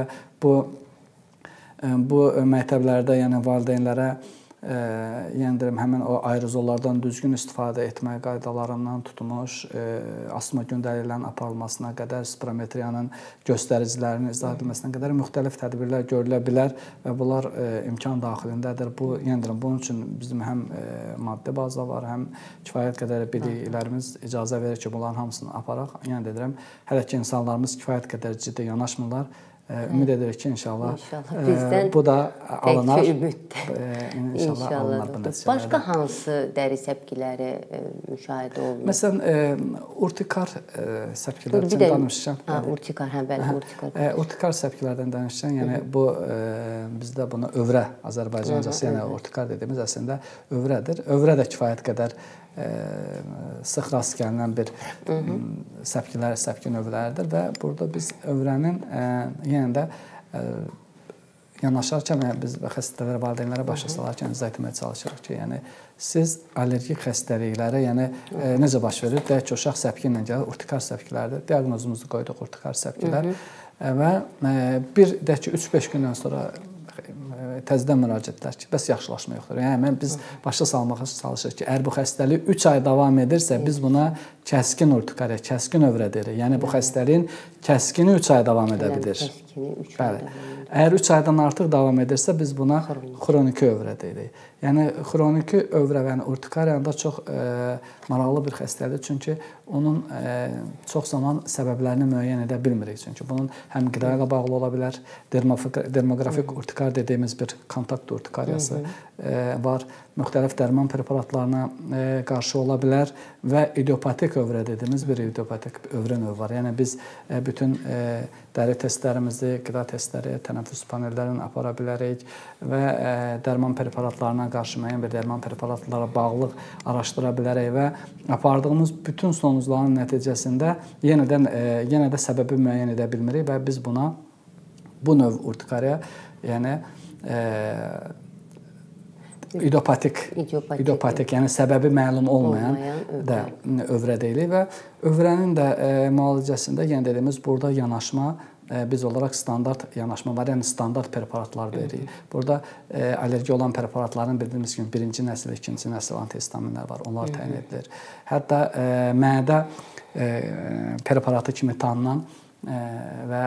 S3: bu məktəblərdə yəni valideynlərə yəni deyirəm, həmin o aerozollardan düzgün istifadə etmək qaydalarından tutmuş, astma gündəliklərinin aparılmasına qədər, spirometriyanın göstəricilərinin izah edilməsinə qədər müxtəlif tədbirlər görülə bilər və bunlar imkan daxilindədir. Yəni deyirəm, bunun üçün bizim həm maddi baza var, həm kifayət qədər biliklərimiz icazə verir ki, bunların hamısını aparaq. Yəni deyirəm, hələ ki insanlarımız kifayət qədər ciddi yanaşmırlar. Ümid edirik ki, inşallah bu da alınar. İnşallah alınar bu nəticələrdə.
S2: Başqa hansı dəri səpkiləri müşahidə olunur?
S3: Məsələn, urtikar səpkiləri üçün danışacağım.
S2: Urtikar, hə, bəli, urtikar.
S3: Urtikar səpkilərdən danışacağım. Yəni bu bizdə buna övrə Azərbaycancası, yəni urtikar dediyimiz əslində övrədir. Övrə də kifayət qədər sıx rast gəlinən bir səpki növləridir və burada biz övrənin yenə də yanaşarkən biz xəstələrə, valideynlərə başa salarkən izah etməyə çalışırıq ki, yəni siz allergik xəstəliklərə, yəni necə baş verir? Deyək ki, uşaq səpki ilə gəlir, urtikar səpkilərdir. Diaqnozumuzu qoyduq, urtikar səpkilər və bir deyək ki, 3-5 gündən sonra təzədən müraciət edər ki, bəs yaxşılaşma yoxdur. Yəni mən biz başa salmağa çalışırıq ki, əgər bu xəstəlik 3 ay davam edirsə, biz buna kəskin urtikariya, kəskin övrə deyirik. Yəni bu xəstəliyin kəskini 3 ay davam edə bilir. Bəli. Əgər 3 aydan artıq davam edirsə, biz buna xroniki övrə deyirik. Yəni xroniki övrə və urtikariyada çox maraqlı bir xəstəlikdir. Çünki onun çox zaman səbəblərini müəyyən edə bilmirik. Çünki bunun həm qida ilə bağlı ola bilər, dermografik urtikar dediyimiz bir kontakt urtikariyası var. Müxtəlif dərman preparatlarına qarşı ola bilər və idiopatik idiopatoik övrə dediyimiz bir idiopatoik övrə növü var. Yəni biz bütün dəri testlərimizi, qida testləri, tənəffüs panellərini apara bilərik və dərman preparatlarına qarşı müəyyən bir dərman preparatlara bağlılıq araşdıra bilərik və apardığımız bütün sonucların nəticəsində yenə də səbəbi müəyyən edə bilmirik və biz buna bu növ urtikariya, yəni idiopatik, yəni səbəbi məlum olmayan övrə deyilir və övrənin də müalicəsində yenə dediyimiz burada yanaşma biz olaraq standart yanaşma var, yəni standart preparatlar veririk. Burada allergi olan preparatların bildiyimiz kimi birinci nəsil, ikinci nəsil antihistaminlər var, onlar təyin edilir. Hətta mədə preparatı kimi tanınan və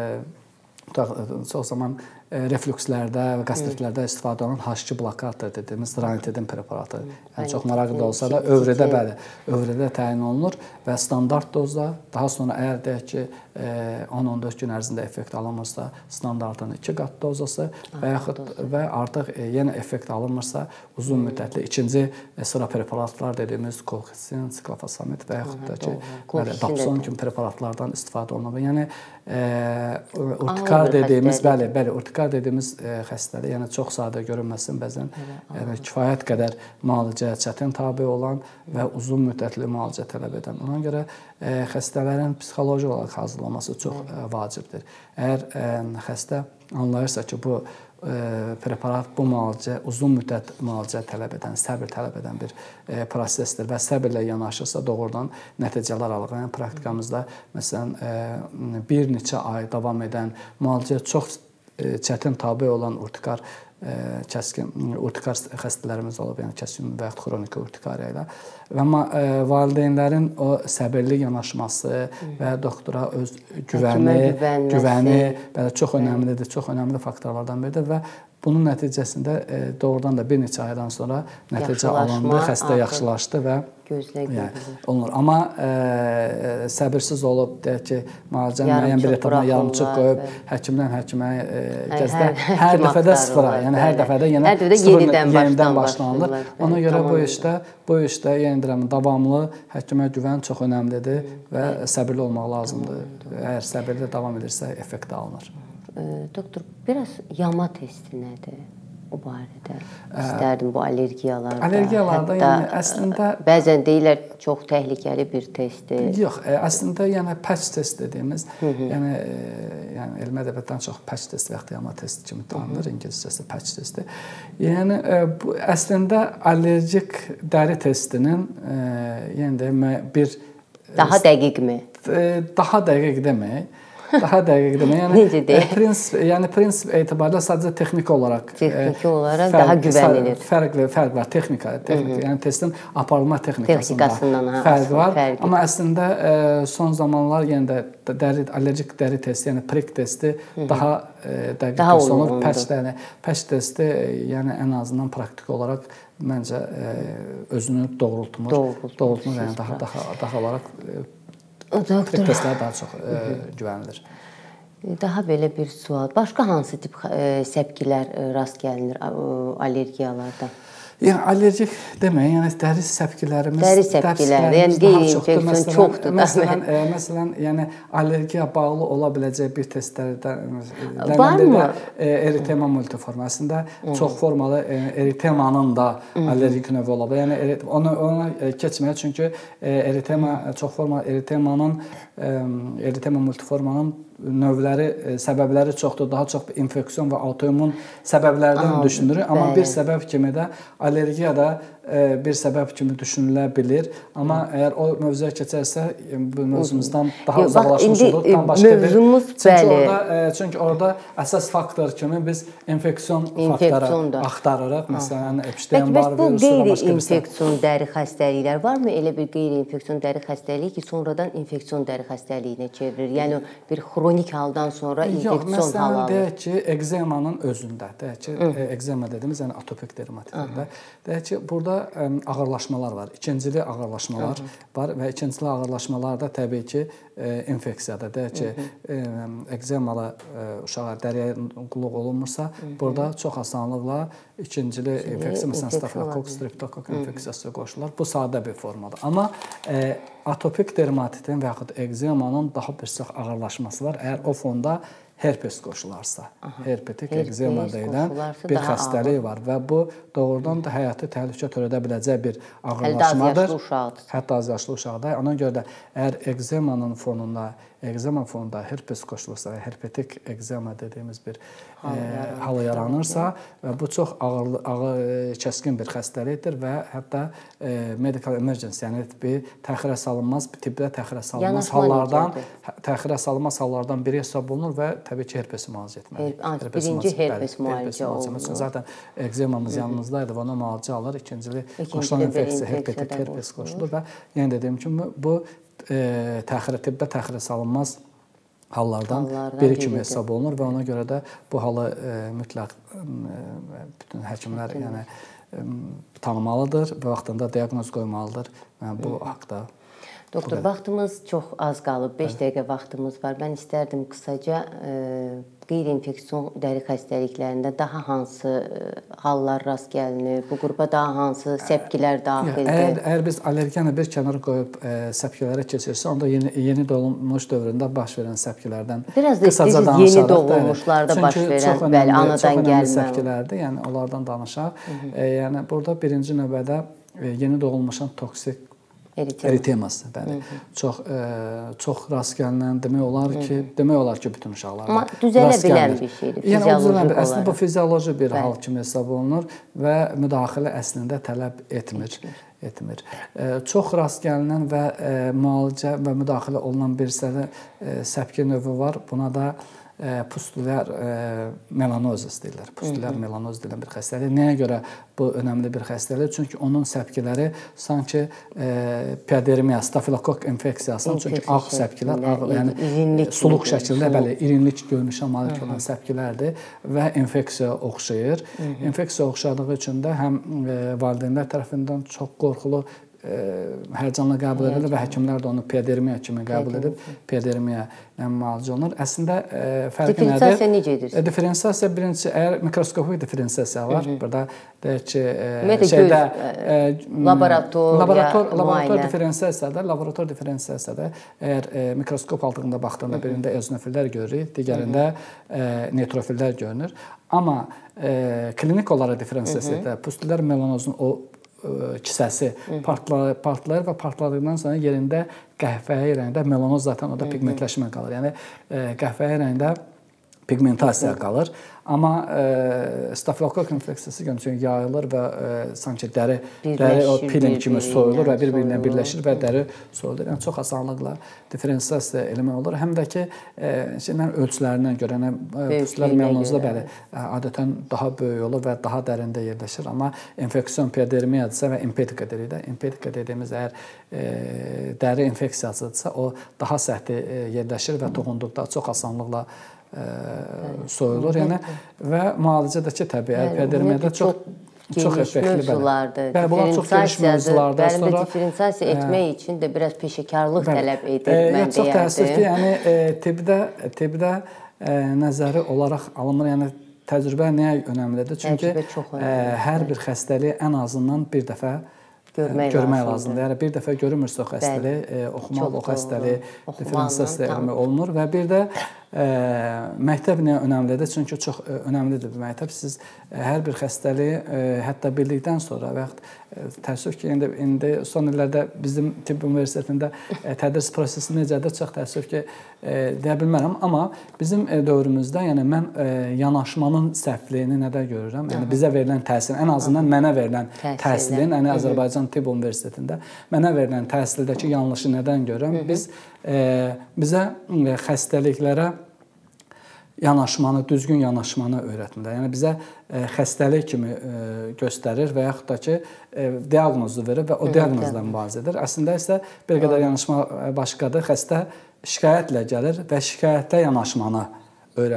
S3: çox zaman reflükslərdə və qastritlərdə istifadə olunan H2 blokator dediyimiz ranitidin preparatı. Yəni çox maraqlı da olsa da övrədə övrədə təyin olunur və standart dozda, daha sonra əgər deyək ki 10-14 gün ərzində effekt alınmırsa, standartın 2 qat dozası və artıq yenə effekt alınmırsa, uzun müddətli ikinci sıra preparatlar dediyimiz kolxitsin, siklofosfamid və yaxud da ki dapson kimi preparatlardan istifadə olunur. Yəni urtikar dediyimiz, urtikar dediyimiz xəstəlik, yəni çox sadə görünməsin, bəzən kifayət qədər müalicəyə çətin tabe olan və uzun müddətli müalicə tələb edən. Ona görə xəstələrin psixoloji olaraq hazırlanması çox vacibdir. Əgər xəstə anlayırsa ki, bu preparat, bu müalicə uzun müddət müalicə tələb edən, səbir tələb edən bir prosesdir və səbirlə yanaşırsa doğrudan nəticələr alır. Yəni praktikamızda məsələn bir neçə ay davam edən müalicəyə çox çətin tabe olan urtikar xəstələrimiz olub, yəni kəskin və yaxud xroniki urtikariya ilə. Və valideynlərin o səbirli yanaşması və doktora öz güvəni çox önəmlidir, çox önəmli faktorlardan biridir və bunun nəticəsində doğrudan da bir neçə aydan sonra nəticə alındı, xəstə yaxşılaşdı və olunur. Amma səbirsiz olub, deyək ki, müalicənin müəyyən bir etapına yarımçıq qoyub, həkimdən həkimə gəzdə, hər dəfədə sıfıra, yəni hər dəfədə yenidən başlanılır. Ona görə bu işdə yenə deyirəm, davamlı həkimə güvən çox önəmlidir və səbirli olmaq lazımdır. Əgər səbirli davam edirsə, effekt alınır.
S2: Doktor, biraz yama testi nədir? O barədə istərdim bu allergiyalarda.
S3: Allergiyalarda yəni əslində
S2: bəzən deyirlər çox təhlükəli bir testdir.
S3: Yox, əslində yəni patch test dediyimiz, yəni elmi ədəbiyyatdan çox patch test və ya yama testi kimi tanınır, ingiliscəsi patch testi. Yəni bu əslində allergik dəri testinin yəni də bir
S2: daha dəqiqmi?
S3: Daha dəqiq demək. Daha dəqiq demək. Yəni prinsip etibarilə sadəcə texniki olaraq
S2: daha güvənilir.
S3: Fərq var, texnika. Yəni testin aparılma texnikasında fərq var. Amma əslində son zamanlar yenə də allergik dəri testi, yəni prick testi daha dəqiq olunur. Patch testi yəni ən azından praktiki olaraq məncə özünü doğrultmur. Yəni daha olaraq testlər daha çox güvənilir.
S2: Daha belə bir sual. Başqa hansı tip səpkilər rast gəlinir allergiyalarda?
S3: Yəni allergik demək, yəni dəri səpkilərimiz,
S2: yəni qeyri-infeksion çoxdur.
S3: Məsələn, yəni allergiya bağlı ola biləcək bir testlərdən biri eritema multiforma. Əslində çox formalı eritemanın da allergik növü ola bilər. Yəni ona keçməyə, çünki çox formalı eritema multiformanın növləri, səbəbləri çoxdur. Daha çox infeksion və autoimmun səbəblərdən düşünülür. Amma bir səbəb kimi də allergiya da bir səbəb kimi düşünülə bilir. Amma əgər o mövzuya keçərsə, bu mövzumuzdan daha uzaqlaşmış oluruq. Tam başqa bir. Çünki orada əsas faktor kimi biz infeksion faktoru axtarırıq. Məsələn, Epstein-Barr virusu və başqa bir.
S2: Bu qeyri-infeksion dəri xəstəliklər varmı? Elə bir qeyri-infeksion dəri xəstəliyi ki, sonradan infeksion dəri xəstəliyinə çevrilir. Yəni bir xronik haldan sonra infeksion hal alır.
S3: Məsələn, deyək ki, ekzemanın özündə, deyək ki, ekzema dediyimiz, yəni atopik dermatitində, deyək ki, burada burada ağırlaşmalar var. İkincili ağırlaşmalar var və ikincili ağırlaşmalarda təbii ki, infeksiyada, deyək ki, ekzemalı uşaqlar dəriyə qulluq olunmursa, burada çox asanlıqla ikincili infeksiya, məsələn, stafilokok, streptokok infeksiyası qoşulur. Bu sadə bir formadır. Amma atopik dermatitin və yaxud ekzemanın daha bir çox ağırlaşması var. Əgər o fonda herpes qoşularsa, herpetik ekzema deyilən bir xəstəlik var və bu doğrudan da həyatı təhlükə törədə biləcək bir ağırlaşmadır. Hətta az yaşlı uşaqda. Ona görə də əgər ekzemanın fonunda, ekzema fonunda herpes qoşulursa və herpetik ekzema dediyimiz bir halı yaranırsa və bu çox ağır, kəskin bir xəstəlikdir və hətta medical emergency, yəni bir təxirə salınmaz, tibdə təxirə salınmaz hallardan biri hesab olunur və təbii ki, herpesi müalicə etməlidir.
S2: Birinci herpes müalicə olunur.
S3: Zaten ekzemamız yanımızdaydı və ona müalicə alır. İkincili qoşulan infeksiya, herpetik herpes qoşulur və yenə dediyim kimi bu tibdə təxirə salınmaz hallardan biri kimi hesab olunur və ona görə də bu halı mütləq bütün həkimlər tanımalıdır və vaxtında diaqnoz qoymalıdır. Bu haqda.
S2: Doktor, vaxtımız çox az qalıb, 5 dəqiqə vaxtımız var. Mən istərdim qısaca qeyri-infeksion dəri xəstəliklərində daha hansı hallar rast gəlinir, bu qrupa daha hansı səpkilər daxildir?
S3: Əgər biz allergeni bir kənara qoyub səpkilərə keçirsə, onda yeni doğulmuş dövründə baş verən səpkilərdən qısaca danışarıq.
S2: Yeni doğulmuşlarda baş verən, bəli, anadan gəlmə.
S3: Çox önəmli səpkilərdir, yəni onlardan danışaq. Yəni burada birinci növbədə yeni doğulmuşun toksik eriteması, bəli. Çox rast gəlinən demək olar ki, bütün uşaqlarda.
S2: Amma düzələ bilən bir şeydir, fiziolojik olaraq.
S3: Əslində bu fizioloji bir hal kimi hesab olunur və müdaxilə əslində tələb etmir. Çox rast gəlinən və müalicə və müdaxilə olunan bir səpki növü var. Buna da pustulyar melanozis deyirlər. Pustulyar melanozis deyilən bir xəstəlik. Nəyə görə bu önəmli bir xəstəlik? Çünki onun səpkiləri sanki piadermiya, stafilokok infeksiyasının, çünki ağ səpkilər, yəni suluq şəkildə, bəli, irinlik görünüşə malik olan səpkilərdir və infeksiyaya oxşayır. İnfeksiyaya oxşadığı üçün də həm valideynlər tərəfindən çox qorxulu hərcanla qəbul edilir və həkimlər də onu piadermiya kimi qəbul edib, piadermiya müalicə olunur. Əslində fərqi nədir?
S2: Diferensiyasiya necə edir?
S3: Diferensiyasiya birincisi, əgər mikroskopik diferensiyasiya var, burada deyək ki, laborator diferensiyasiyada, əgər mikroskop altında baxdığında birində eozinofillər görürük, digərində neutrofillər görünür. Amma klinik olaraq diferensiyasiyada pustulyar melanozun o kisəsi partlayır və partladıqdan sonra yerində qəhvəyi rəngdə melanoz zaten o da pigmentləşmə qalır. Yəni qəhvəyi rəngdə pigmentasiya qalır. Amma stafilokok infeksiyası görünür yayılır və sanki dəri o pilin kimi soyulur və bir-birinə birləşir və dəri soyulur. Yəni çox asanlıqla diferensiyasiya eləmək olur. Həm də ki, ölçülərindən görə, pustulyar melanozda bəli, adətən daha böyük olur və daha dərində yerləşir. Amma infeksion piadermiyadırsa və impetika deyirik də, impetika dediyimiz əgər dəri infeksiyasıdırsa, o daha səhti yerləşir və toxunduqda çox asanlıqla soyulur. Yəni və müalicədəki təbii piadermiyada çox effektli
S2: mövzulardır. Bunlar çox geniş mövzulardır. Bəli, diferensiyasiya etmək üçün də biraz peşəkarlıq tələb edir, mən deyərdim.
S3: Çox təəssüf ki, yəni tibdə nəzəri olaraq alınmır. Yəni təcrübə nəyə önəmlidir? Çünki hər bir xəstəliyi ən azından bir dəfə görmək lazımdır. Yəni bir dəfə görünmürsə o xəstəlik, oxumalı o xəstəlik diferensiyasiya eləmək olunur və bir də məktəb niyə önəmlidir? Çünki çox önəmlidir bu məktəb. Siz hər bir xəstəliyi hətta bildikdən sonra və yaxud təəssüf ki, indi son illərdə bizim tibb universitetində tədris prosesi necədir? Çox təəssüf ki, deyə bilmərəm. Amma bizim dövrümüzdə yəni mən yanaşmanın səhvliyini nədə görürəm? Yəni bizə verilən təhsil, ən azından mənə verilən təhsilin, yəni Azərbaycan Tibb Universitetində mənə verilən təhsildəki yanlışı nədən görürəm? Bizə xəstəliklərə yanaşmanı, düzgün yanaşmanı öyrətmirlər. Yəni bizə xəstəlik kimi göstərir və yaxud da ki, diaqnozu verir və o diaqnozla mübarizə edir. Əslində isə bir qədər yanaşma başqadır. Xəstə şikayətlə gəlir və şikayətlə yanaşmanı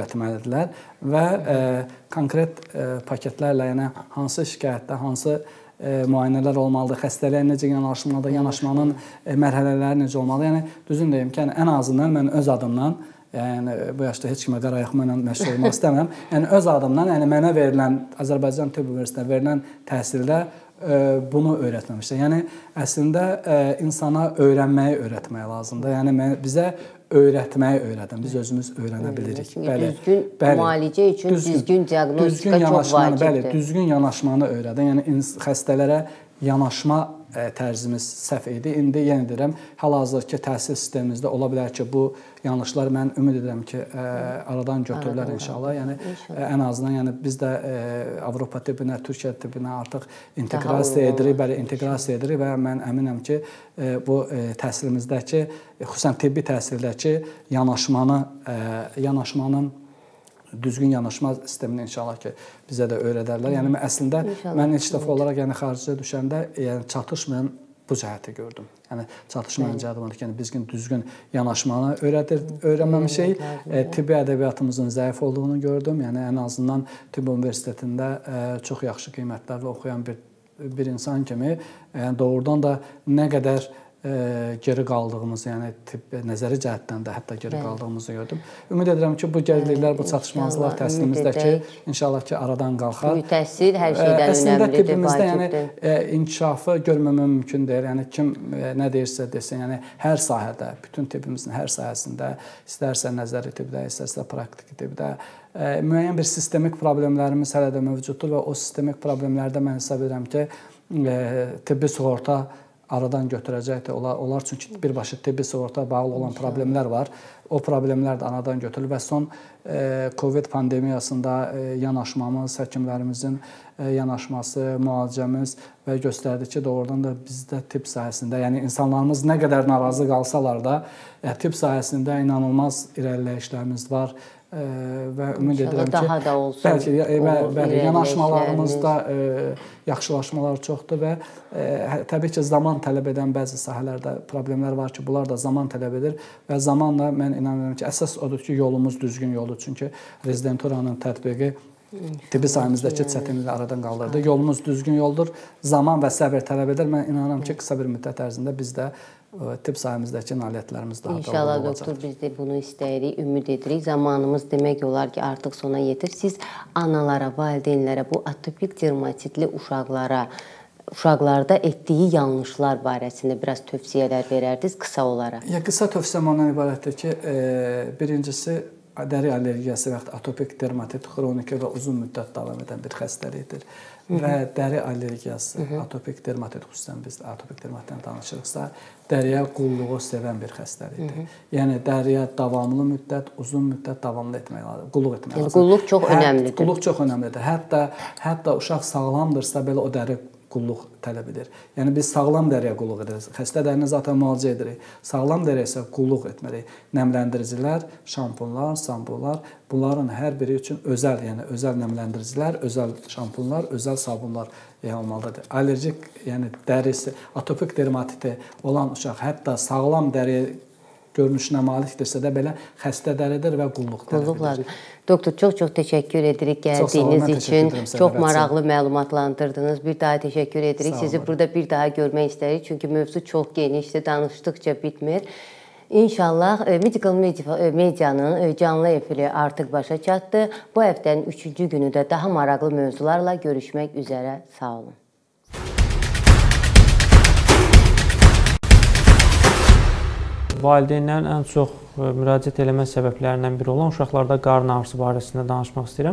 S3: öyrətməlidirlər və konkret paketlərlə, yəni hansı şikayətdə, hansı müayinələr olmalıdır, xəstəliyə necə yanaşmalıdır, yanaşmanın mərhələləri necə olmalıdır. Yəni düzün deyim ki, ən azından mən öz adımdan, yəni bu yaşda heç kimə qarayaxma ilə məşğul olmaq istəmirəm. Yəni öz adımdan, yəni mənə verilən Azərbaycan Tibb Universitetində verilən təhsildə bunu öyrətməmişlər. Yəni əslində insana öyrənməyi öyrətmək lazımdır. Yəni bizə öyrətməyi öyrədin. Biz özümüz öyrənə bilirik.
S2: Düzgün müalicə üçün düzgün diaqnostika çox vacibdir.
S3: Bəli, düzgün yanaşmanı öyrədin. Yəni xəstələrə yanaşma tərzimiz səhv idi. İndi yenə deyirəm, hal-hazırki təhsil sistemimizdə ola bilər ki, bu yanlışlar mən ümid edirəm ki, aradan götürülər inşallah. Yəni ən azından yəni biz də Avropa tibbinə, Türkiyə tibbinə artıq inteqrasiya edirik, inteqrasiya edirik və mən əminəm ki, bu təhsilimizdəki, xüsusən tibbi təhsildəki yanaşmanın düzgün yanaşma sistemini inşallah ki, bizə də öyrədərlər. Yəni əslində mən ilk dəfə olaraq yəni xaricə düşəndə yəni çatışmayan bu cəhəti gördüm. Yəni çatışmayan cəhəti var ki, yəni biz düzgün yanaşmanı öyrənməmişik. Tibbi ədəbiyyatımızın zəif olduğunu gördüm. Yəni ən azından Tibb Universitetində çox yaxşı qiymətlərlə oxuyan bir insan kimi yəni doğrudan da nə qədər geri qaldığımızı, yəni nəzəri cəhətdən də hətta geri qaldığımızı gördüm. Ümid edirəm ki, bu geriliklər, bu çatışmazlıqlar təhsilimizdəki inşallah ki, aradan qalxar.
S2: Təhsil hər şeydən önəmlidir,
S3: əslində tibbimizdə yəni inkişafı görməmək mümkün deyil. Yəni kim nə deyirsə desin, yəni hər sahədə, bütün tibbimizin hər sahəsində, istərsə nəzəri tibbdə, istərsə praktiki tibbdə müəyyən bir sistemik problemlərimiz hələ də mövcuddur və o sistemik problemlərdə mən hesab edirəm ki, tibbi sığorta aradan götürəcəkdir. Onlar çünki birbaşa tibbi sığorta bağlı olan problemlər var. O problemlər də aradan götürülür və son Covid pandemiyasında yanaşmamız, həkimlərimizin yanaşması, müalicəmiz və göstərdi ki, doğrudan da bizdə tibb sahəsində, yəni insanlarımız nə qədər narazı qalsalar da, tibb sahəsində inanılmaz irəliləyişlərimiz var. Və ümid edirəm ki, bəlkə yanaşmalarımızda yaxşılaşmalar çoxdur və təbii ki, zaman tələb edən bəzi sahələrdə problemlər var ki, bunlar da zaman tələb edir və zamanla mən inanıram ki, əsas odur ki, yolumuz düzgün yoldur. Çünki rezidenturanın tətbiqi tibbi sahəmizdəki çətinlikləri aradan qaldırdı. Yolumuz düzgün yoldur, zaman və səbir tələb edir. Mən inanıram ki, qısa bir müddət ərzində biz də tibb sahəmizdəki nailiyyətlərimiz daha doğru olacaq.
S2: İnşallah doktor, biz də bunu istəyirik, ümid edirik. Zamanımız demək olar ki, artıq sona yetir. Siz analara, valideynlərə, bu atopik dermatitli uşaqlarda etdiyi yanlışlar barəsində biraz tövsiyələr verərdiniz qısa olaraq.
S3: Qısa tövsiyəm ondan ibarətdir ki, birincisi dəri allergiyası və atopik dermatit xroniki və uzun müddət davam edən bir xəstəlikdir. Və dəri allergiyası, atopik dermatit, xüsusən biz atopik dermatitdən danışırıqsa, dəriyə qulluğu sevən bir xəstəlikdir. Yəni dəriyə davamlı müddət, uzun müddət davamlı etmək lazımdır, qulluq etmək lazımdır.
S2: Qulluq çox önəmlidir.
S3: Qulluq çox önəmlidir. Hətta uşaq sağlamdırsa belə o dəri qulluq tələb edir. Yəni biz sağlam dəriyə qulluq edirik. Xəstə dərini zaten müalicə edirik. Sağlam dəriyə isə qulluq etməliyik. Nəmləndiricilər, şampunlar, sabunlar, bunların hər biri üçün özəl, yəni özəl nəmləndiricilər, özəl şampunlar, özəl sabunlar olmalıdır. Allergik, yəni dərisi, atopik dermatiti olan uşaq hətta sağlam dəri görünüşünə malikdirsə də belə xəstə dəridir və qulluq tələb edir.
S2: Doktor, çox təşəkkür edirik gəldiyiniz üçün. Çox maraqlı məlumatlandırdınız. Bir daha təşəkkür edirik. Sizi burada bir daha görmək istəyirik. Çünki mövzu çox genişdir, danışdıqca bitmir. İnşallah Medical Medianın canlı efiri artıq başa çatdı. Bu həftənin 3-cü günü də daha maraqlı mövzularla görüşmək üzrə. Sağ olun.
S4: Valideynlərin ən çox müraciət eləmə səbəblərindən biri olan uşaqlarda qarın ağrısı barəsində danışmaq istəyirəm.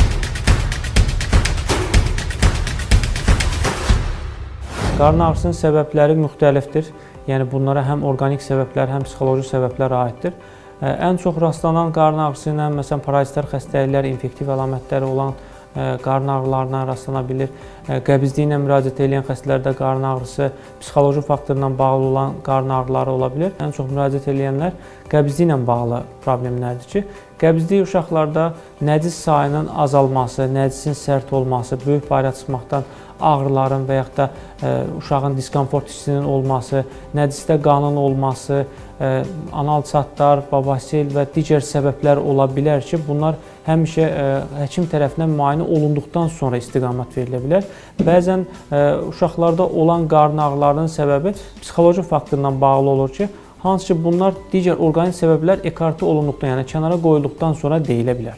S4: Qarın ağrısının səbəbləri müxtəlifdir. Yəni bunlara həm orqanik səbəblər, həm psixoloji səbəblər aiddir. Ən çox rastlanan qarın ağrısı ilə məsələn parazitar xəstəliklər, infektiv əlamətləri olan qarın ağrılarına rastlana bilir. Qəbizliyi ilə müraciət edən xəstələrdə qarın ağrısı psixoloji faktorla bağlı olan qarın ağrıları ola bilir. Ən çox müraciət edənlər qəbizliyi ilə bağlı problemlərdir ki, qəbizlik uşaqlarda nəcis sayının azalması, nəcisin sərt olması, böyük bayıra çıxmaqdan ağrıların və yaxud da uşağın diskomfort hissinin olması, nəcisdə qanın olması, anal çatdar, babasel və digər səbəblər ola bilər ki, bunlar həmişə həkim tərəfindən müayinə olunduqdan sonra istiqamət verilə bilər. Bəzən uşaqlarda olan qarın ağrılarının səbəbi psixoloji faktorla bağlı olur ki, hansı ki bunlar digər orqanik səbəblər ekarte olunduqdan, yəni kənara qoyulduqdan sonra deyilə bilər.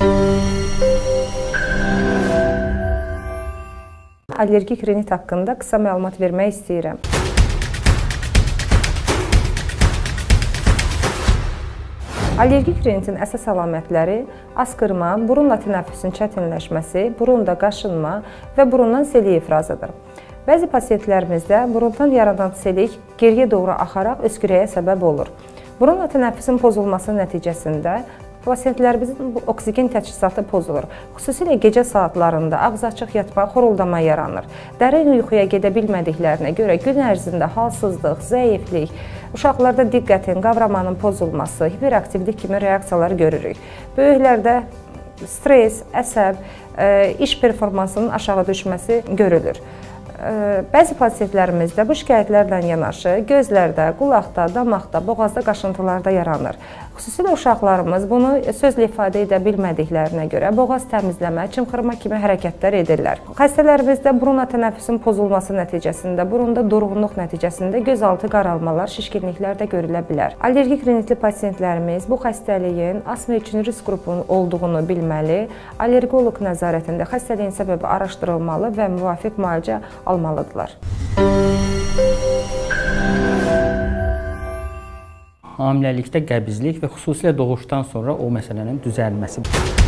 S5: Allergik rinit haqqında qısa məlumat vermək istəyirəm. Allergik rinitin əsas əlamətləri asqırma, burunla tənəffüsün çətinləşməsi, burunda qaşınma və burundan selik ifrazıdır. Bəzi pasiyentlərimizdə burundan yaranan selik geriyə doğru axaraq öskürəyə səbəb olur. Burunla tənəffüsün pozulması nəticəsində pasiyentlərimizin oksigen təchizatı pozulur. Xüsusilə gecə saatlarında ağzı açıq yatma, xoruldama yaranır. Dərin yuxuya gedə bilmədiklərinə görə gün ərzində halsızlıq, zəiflik, uşaqlarda diqqətin, qavramanın pozulması, hiperaktivlik kimi reaksiyaları görürük. Böyüklərdə stres, əsəb, iş performansının aşağı düşməsi görülür. Bəzi pasiyentlərimizdə bu şikayətlərlə yanaşı gözlərdə, qulaqda, damaqda, boğazda qaşıntılarda yaranır. Xüsusilə uşaqlarımız bunu sözlə ifadə edə bilmədiklərinə görə boğaz təmizləmə, çımxırma kimi hərəkətlər edirlər. Xəstələrimizdə burunla tənəffüsün pozulması nəticəsində, burunda durğunluq nəticəsində gözaltı qaralmalar, şişkinliklər də görülə bilər. Allergik rinitli pasiyentlərimiz bu xəstəliyin asma üçün risk qrupunun olduğunu bilməli, allergoloq nəzarətində xəstəliyin səbəbi araşdırılmalı və müvafiq müalicə almalıdırlar.
S6: Hamiləlikdə qəbizlik və xüsusilə doğuşdan sonra o məsələnin düzəlməsi.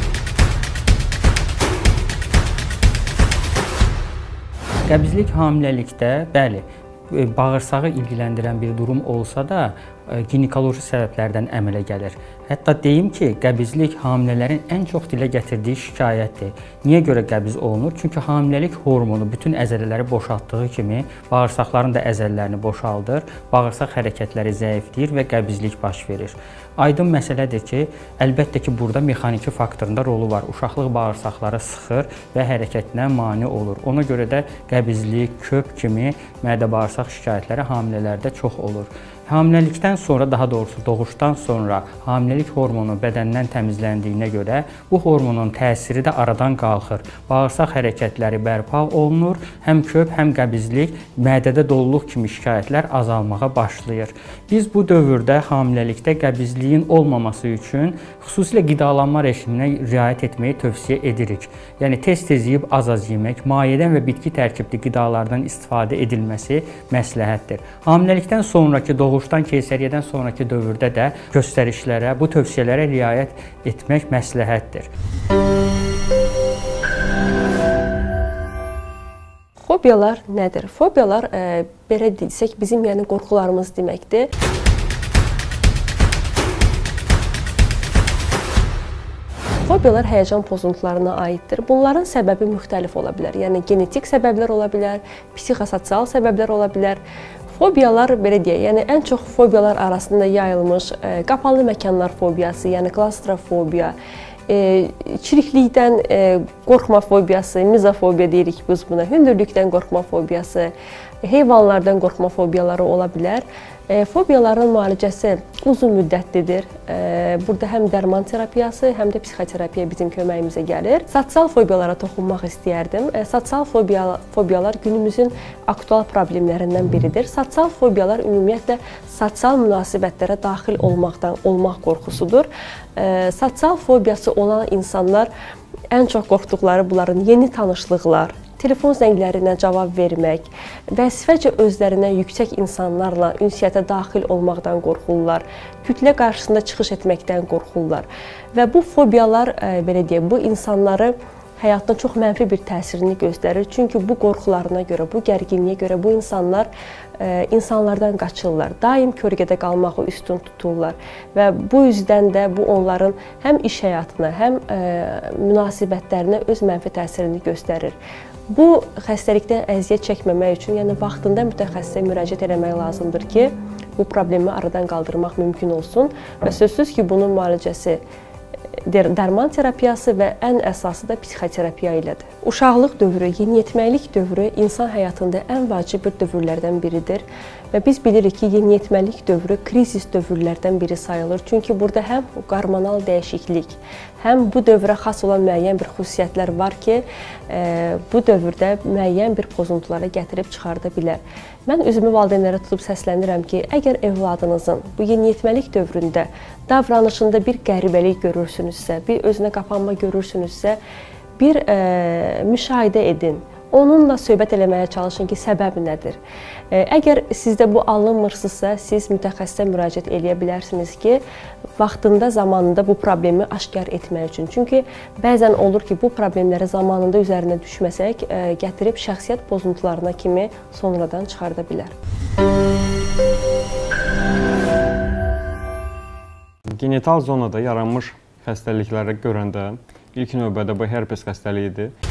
S6: Qəbizlik hamiləlikdə, bəli, bağırsağı ilgiləndirən bir durum olsa da, ginekoloji səbəblərdən əmələ gəlir. Hətta deyim ki, qəbizlik hamilələrin ən çox dilə gətirdiyi şikayətdir. Niyə görə qəbiz olunur? Çünki hamiləlik hormonu bütün əzələləri boşaltdığı kimi bağırsaqların da əzələlərini boşaldır, bağırsaq hərəkətləri zəifləyir və qəbizlik baş verir. Aydın məsələdir ki, əlbəttə ki, burada mexaniki faktorunda rolu var. Uşaqlıq bağırsaqları sıxır və hərəkətinə mane olur. Ona görə də qəbizlik, köp kimi mədə-bağırsaq şikayətləri hamilələrdə çox olur. Hamiləlikdən sonra, daha doğrusu doğuşdan sonra hamiləlik hormonu bədəndən təmizləndiyinə görə bu hormonun təsiri də aradan qalxır. Bağırsaq hərəkətləri bərpa olunur, həm köp, həm qəbizlik, mədədə doluluq kimi şikayətlər azalmağa başlayır. Biz bu dövrdə hamiləlikdə qəbizliyin olmaması üçün xüsusilə qidalanma rejiminə riayət etməyi tövsiyə edirik. Yəni tez-tez yeyib az-az yemək, mayedən və bitki tərkibli qidalardan istifadə edilməsi məsləhətdir. Hamiləlikdən sonraki doğuşdan keysəriyyədən sonraki dövrdə də göstərişlərə, bu tövsiyələrə riayət etmək məsləhətdir.
S7: Fobiyalar nədir? Fobiyalar, belə desək, bizim yəni qorxularımız deməkdir. Fobiyalar həyəcan pozuntularına aiddir. Bunların səbəbi müxtəlif ola bilər. Yəni genetik səbəblər ola bilər, psixososial səbəblər ola bilər. Fobiyalar, belə deyək, yəni ən çox fobiyalar arasında yayılmış qapalı məkanlar fobiyası, yəni klaustrofobiya, çiriklikdən qorxma fobiyası, mizofobiya deyirik biz buna, hündürlükdən qorxma fobiyası, heyvanlardan qorxma fobiyaları ola bilər. Fobiyaların müalicəsi uzun müddətlidir. Burada həm dərman terapiyası, həm də psixoterapiya bizim köməyimizə gəlir. Sosial fobiyalara toxunmaq istəyərdim. Sosial fobiyalar günümüzün aktual problemlərindən biridir. Sosial fobiyalar ümumiyyətlə sosial münasibətlərə daxil olmaq qorxusudur. Sosial fobiyası olan insanlar ən çox qorxduqları bunların yeni tanışlıqlar, telefon zənglərinə cavab vermək, vəzifəcə özlərinə yüksək insanlarla ünsiyyətə daxil olmaqdan qorxurlar, kütlə qarşısında çıxış etməkdən qorxurlar. Və bu fobiyalar, belə deyək, bu insanları həyatda çox mənfi bir təsirini göstərir. Çünki bu qorxularına görə, bu gərginliyə görə bu insanlar insanlardan qaçırlar. Daim kölgədə qalmağı üstün tuturlar. Və bu üzdən də bu onların həm iş həyatına, həm münasibətlərinə öz mənfi təsirini göstərir. Bu xəstəlikdən əziyyət çəkməmək üçün, yəni vaxtında mütəxəssisə müraciət etmək lazımdır ki, bu problemi aradan qaldırmaq mümkün olsun və sözsüz ki, bunun müalicəsi dərman terapiyası və ən əsası da psixoterapiya ilədir. Uşaqlıq dövrü, yeniyetməlik dövrü insan həyatında ən vacib bir dövrlərdən biridir və biz bilirik ki, yeniyetməlik dövrü krizis dövrlərdən biri sayılır. Çünki burada həm hormonal dəyişiklik, həm bu dövrə xas olan müəyyən bir xüsusiyyətlər var ki, bu dövrdə müəyyən bir pozuntulara gətirib çıxarda bilər. Mən özümü valideynlərə tutub səslənirəm ki, əgər evladınızın bu yeniyetməlik dövründə davranışında bir qəribəlik görürsünüzsə, bir özünə qapanma görürsünüzsə, bir müşahidə edin. Onunla söhbət eləməyə çalışın ki, səbəb nədir? Əgər sizdə bu alınmırsınızsa, siz mütəxəssisə müraciət eləyə bilərsiniz ki, vaxtında, zamanında bu problemi aşkar etmək üçün. Çünki bəzən olur ki, bu problemləri zamanında üzərinə düşməsək, gətirib şəxsiyyət pozuntularına kimi sonradan çıxarda bilər.
S8: Genital zonada yaranmış xəstəlikləri görəndə ilk növbədə bu herpes xəstəliyidir.